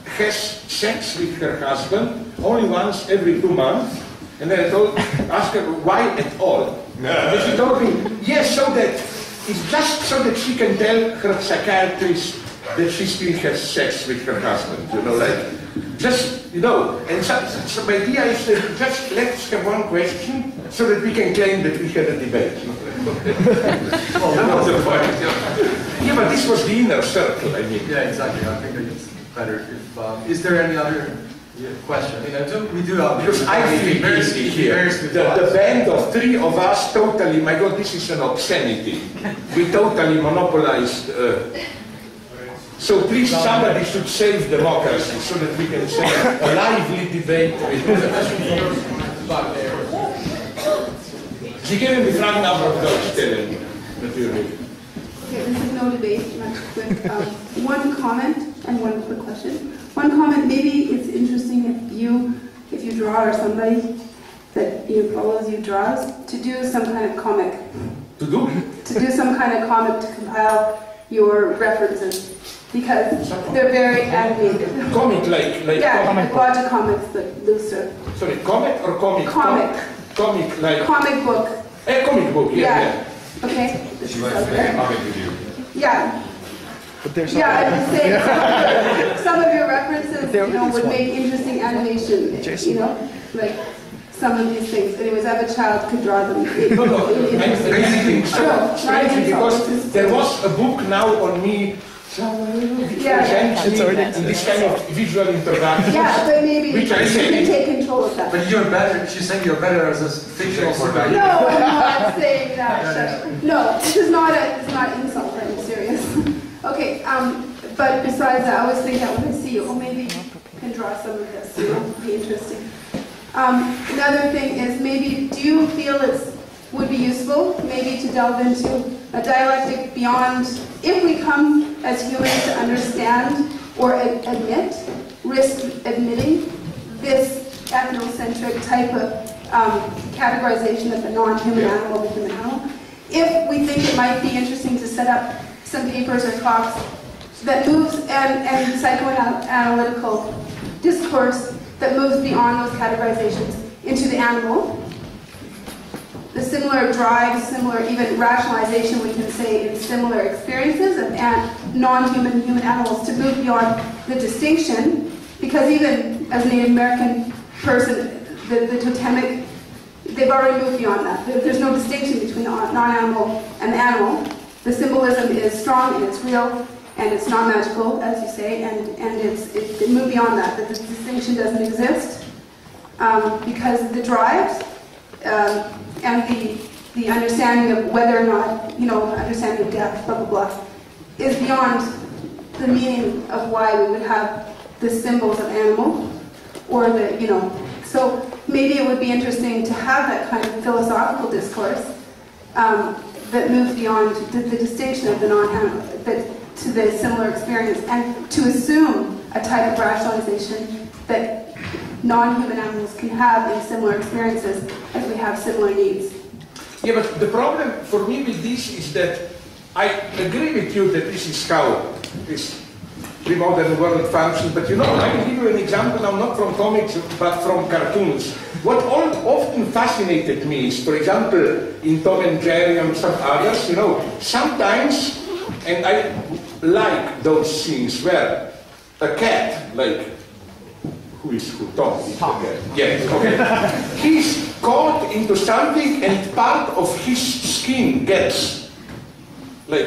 has sex with her husband only once every two months. And then I told, asked her, why at all? And she told me, yes, so that, it's just so that she can tell her psychiatrist that she still has sex with her husband, you know, like, just, you know, and so, so my idea is that just let's have one question so that we can claim that we had a debate. Oh, that was the point. Yeah. Yeah, but this was the inner circle, I mean. Yeah, exactly. I think it's better if, um, is there any other question? I mean, I do, we do have, because I feel guilty here. The, the band of three of us totally, my God, this is an obscenity. We totally monopolized. Uh, so please, somebody should save democracy so that we can say a lively debate. Sie können die Fragen auch auf Deutsch stellen, natürlich. Okay, this is no debate, much quick. Um, one comment and one quick question. One comment, maybe it's interesting if you, if you draw or somebody that you follows you draws, to do some kind of comic. To do? To do some kind of comic to compile your references. Because they're very animated. Comic like, like yeah, comic a lot of comics, but looser. Sorry, comic or comic? Comic. Comic like... Comic book. A comic book, yeah. Yeah. yeah. Okay. This She is likes out to make there. a comic with you. Yeah. But there's Yeah, I would say some of, your, some of your references, you know, would one. make interesting animation. Jason. You know, like some of these things. Anyways, I have a child could draw them. It, No, no, it- I'm interesting. raising so No, not strangely even so. because there was a book now on me which Yeah. presents It's me already- in this kind of visual introduction. Yeah, but maybe Which I you say- can take control of that. But you're better, she's saying you're better as a fictional superhero. No, I'm not saying that. Shush. No, this is not a, it's not an insult. I'm serious. Okay, um, but besides that, I always think that when I see you, oh, maybe you can draw some of this. You know, it'd be interesting. Um, another thing is maybe, do you feel it would be useful maybe to delve into a dialectic beyond, if we come as humans to understand or ad admit, risk admitting this ethnocentric type of um, categorization of the non-human animal, the human animal, if we think it might be interesting to set up some papers or talks that moves and, and psychoanalytical discourse that moves beyond those categorizations into the animal, the similar drive, similar even rationalization we can say in similar experiences of non-human human animals to move beyond the distinction, because even as a Native American person, the, the totemic, they've already moved beyond that. There, there's no distinction between the non-animal and the animal. The symbolism is strong and it's real and it's not magical, as you say, and, and it's, it, it moved beyond that, that the distinction doesn't exist um, because the drives um, and the, the understanding of whether or not, you know, understanding of death, blah, blah, blah, is beyond the meaning of why we would have the symbols of animal, or the, you know, so maybe it would be interesting to have that kind of philosophical discourse um, that moves beyond the, the distinction of the non-animal, but to the similar experience, and to assume a type of rationalization that non-human animals can have in similar experiences as we have similar needs. Yeah, but the problem for me with this is that I agree with you that this is how this pre-modern world functions, but you know, I will give you an example now, not from comics, but from cartoons. What all, often fascinated me is, for example, in Tom and Jerry and some others, you know, sometimes, and I like those scenes where a cat, like, who is who? Tom is the cat. Yes, okay. He's caught into something and part of his skin gets, like,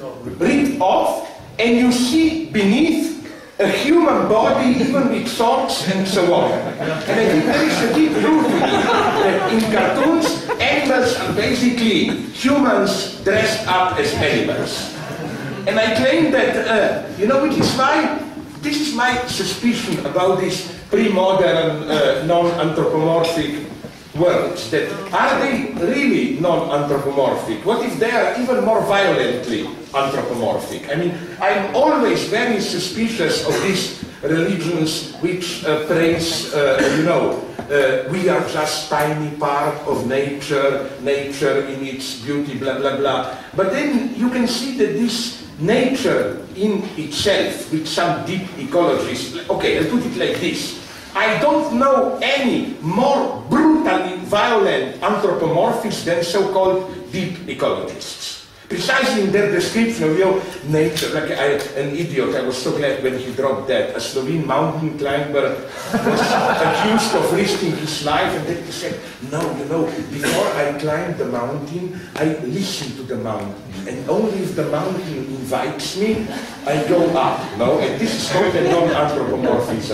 ripped off, and you see beneath a human body, even with thoughts and so on. And I think there is a deep truth in it, that in cartoons, animals are basically humans dressed up as animals. And I claim that, uh, you know, which is why, this is my suspicion about these pre-modern, uh, non-anthropomorphic worlds, that are they really non-anthropomorphic? What if they are even more violently anthropomorphic? I mean, I'm always very suspicious of these religions which uh, praise, uh, you know, uh, we are just tiny part of nature, nature in its beauty, blah, blah, blah. But then you can see that these nature in itself, with some deep ecologists, okay, I'll put it like this. I don't know any more brutally violent anthropomorphists than so-called deep ecologists. Precisely in their description of your nature, like I, an idiot, I was so glad when he dropped that. A Slovene mountain climber was accused of risking his life, and then he said, no, you know, before I climb the mountain, I listen to the mountain, and only if the mountain invites me, I go up, no? And this is called a non-anthropomorphism.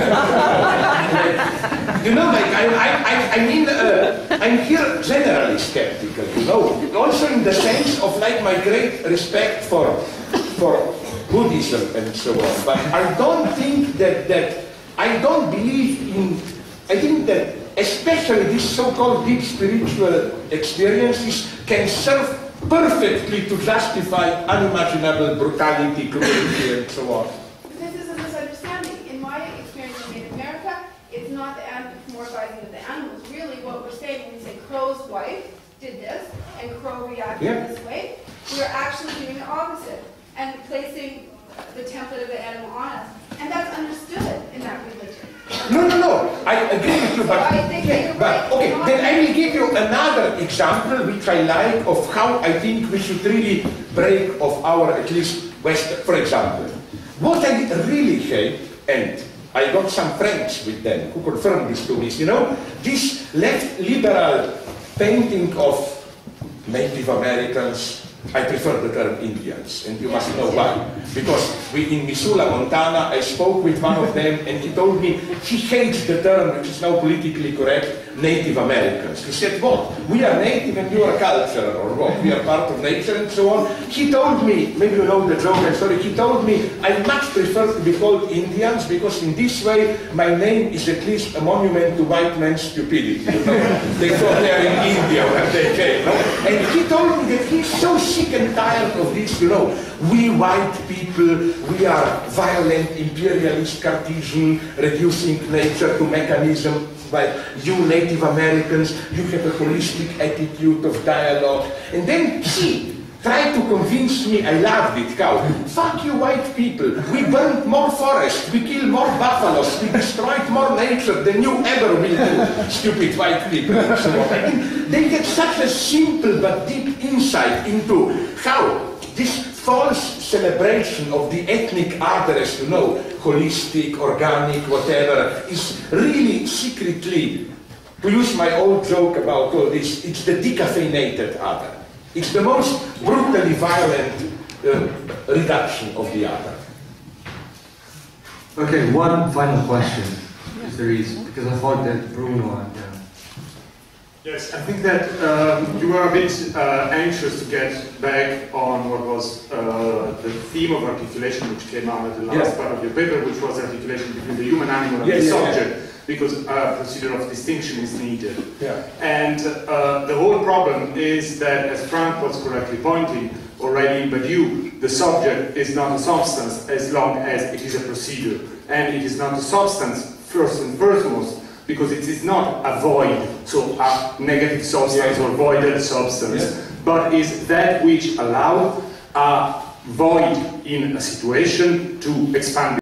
You know, like, I, I, I mean, uh, I'm here generally skeptical, you know, also in the sense of like my great respect for, for Buddhism and so on, but I don't think that, that, I don't believe in, I think that especially these so-called deep spiritual experiences can serve perfectly to justify unimaginable brutality, cruelty, and so on. This is a misunderstanding. In my experience in Native America, it's not the anthropomorphizing of the animals. Really, what we're saying when we say Crow's wife did this, and Crow reacted Yeah. this way, we are actually doing the opposite and placing the template of the animal on us. And that's understood in that religion. No, no, no, I agree with you, but, So I think yeah, you're but right. okay, Not- then I will give you another example which I like of how I think we should really break of our, at least, West, for example. What I really hate, and I got some friends with them who confirmed this to me, you know, this left liberal painting of Native Americans, I prefer the term Indians, and you must know why. Because we, in Missoula, Montana, I spoke with one of them, and he told me he hates the term, which is now politically correct, Native Americans. He said, what? We are native and you are cultural, or what? We are part of nature and so on. He told me, maybe you know the joke, I'm sorry, he told me, I much prefer to be called Indians, because in this way, my name is at least a monument to white man's stupidity. You know? They thought they are in India when they came. No? And he told me that he's so sick and tired of this, you know, we white people, we are violent, imperialist, Cartesian, reducing nature to mechanism, while you Native Americans, you have a holistic attitude of dialogue. And then he tried to convince me, I loved it, cow, fuck you white people, we burned more forests, we killed more buffaloes, we destroyed more nature than you ever will do, stupid white people. And so on. I mean, they get such a simple but deep insight into how this false celebration of the ethnic others, you know, holistic, organic, whatever, is really secretly, to use my old joke about all this, it's the decaffeinated other. It's the most brutally violent uh, reduction of the other. Okay, one final question, if there is, because I thought that Bruno and uh, Yes, I think that um, you were a bit uh, anxious to get back on what was uh, the theme of articulation, which came out at the last Yes. part of your paper, which was articulation between the human animal and Yes, the yeah, subject, yeah. because a procedure of distinction is needed. Yeah. And uh, the whole problem is that, as Frank was correctly pointing, already in Badiou, the subject is not a substance as long as it is a procedure. And it is not a substance, first and foremost, because it is not a void, so a negative substance Yeah. or voided substance, Yeah. but is that which allows a void in a situation to expand.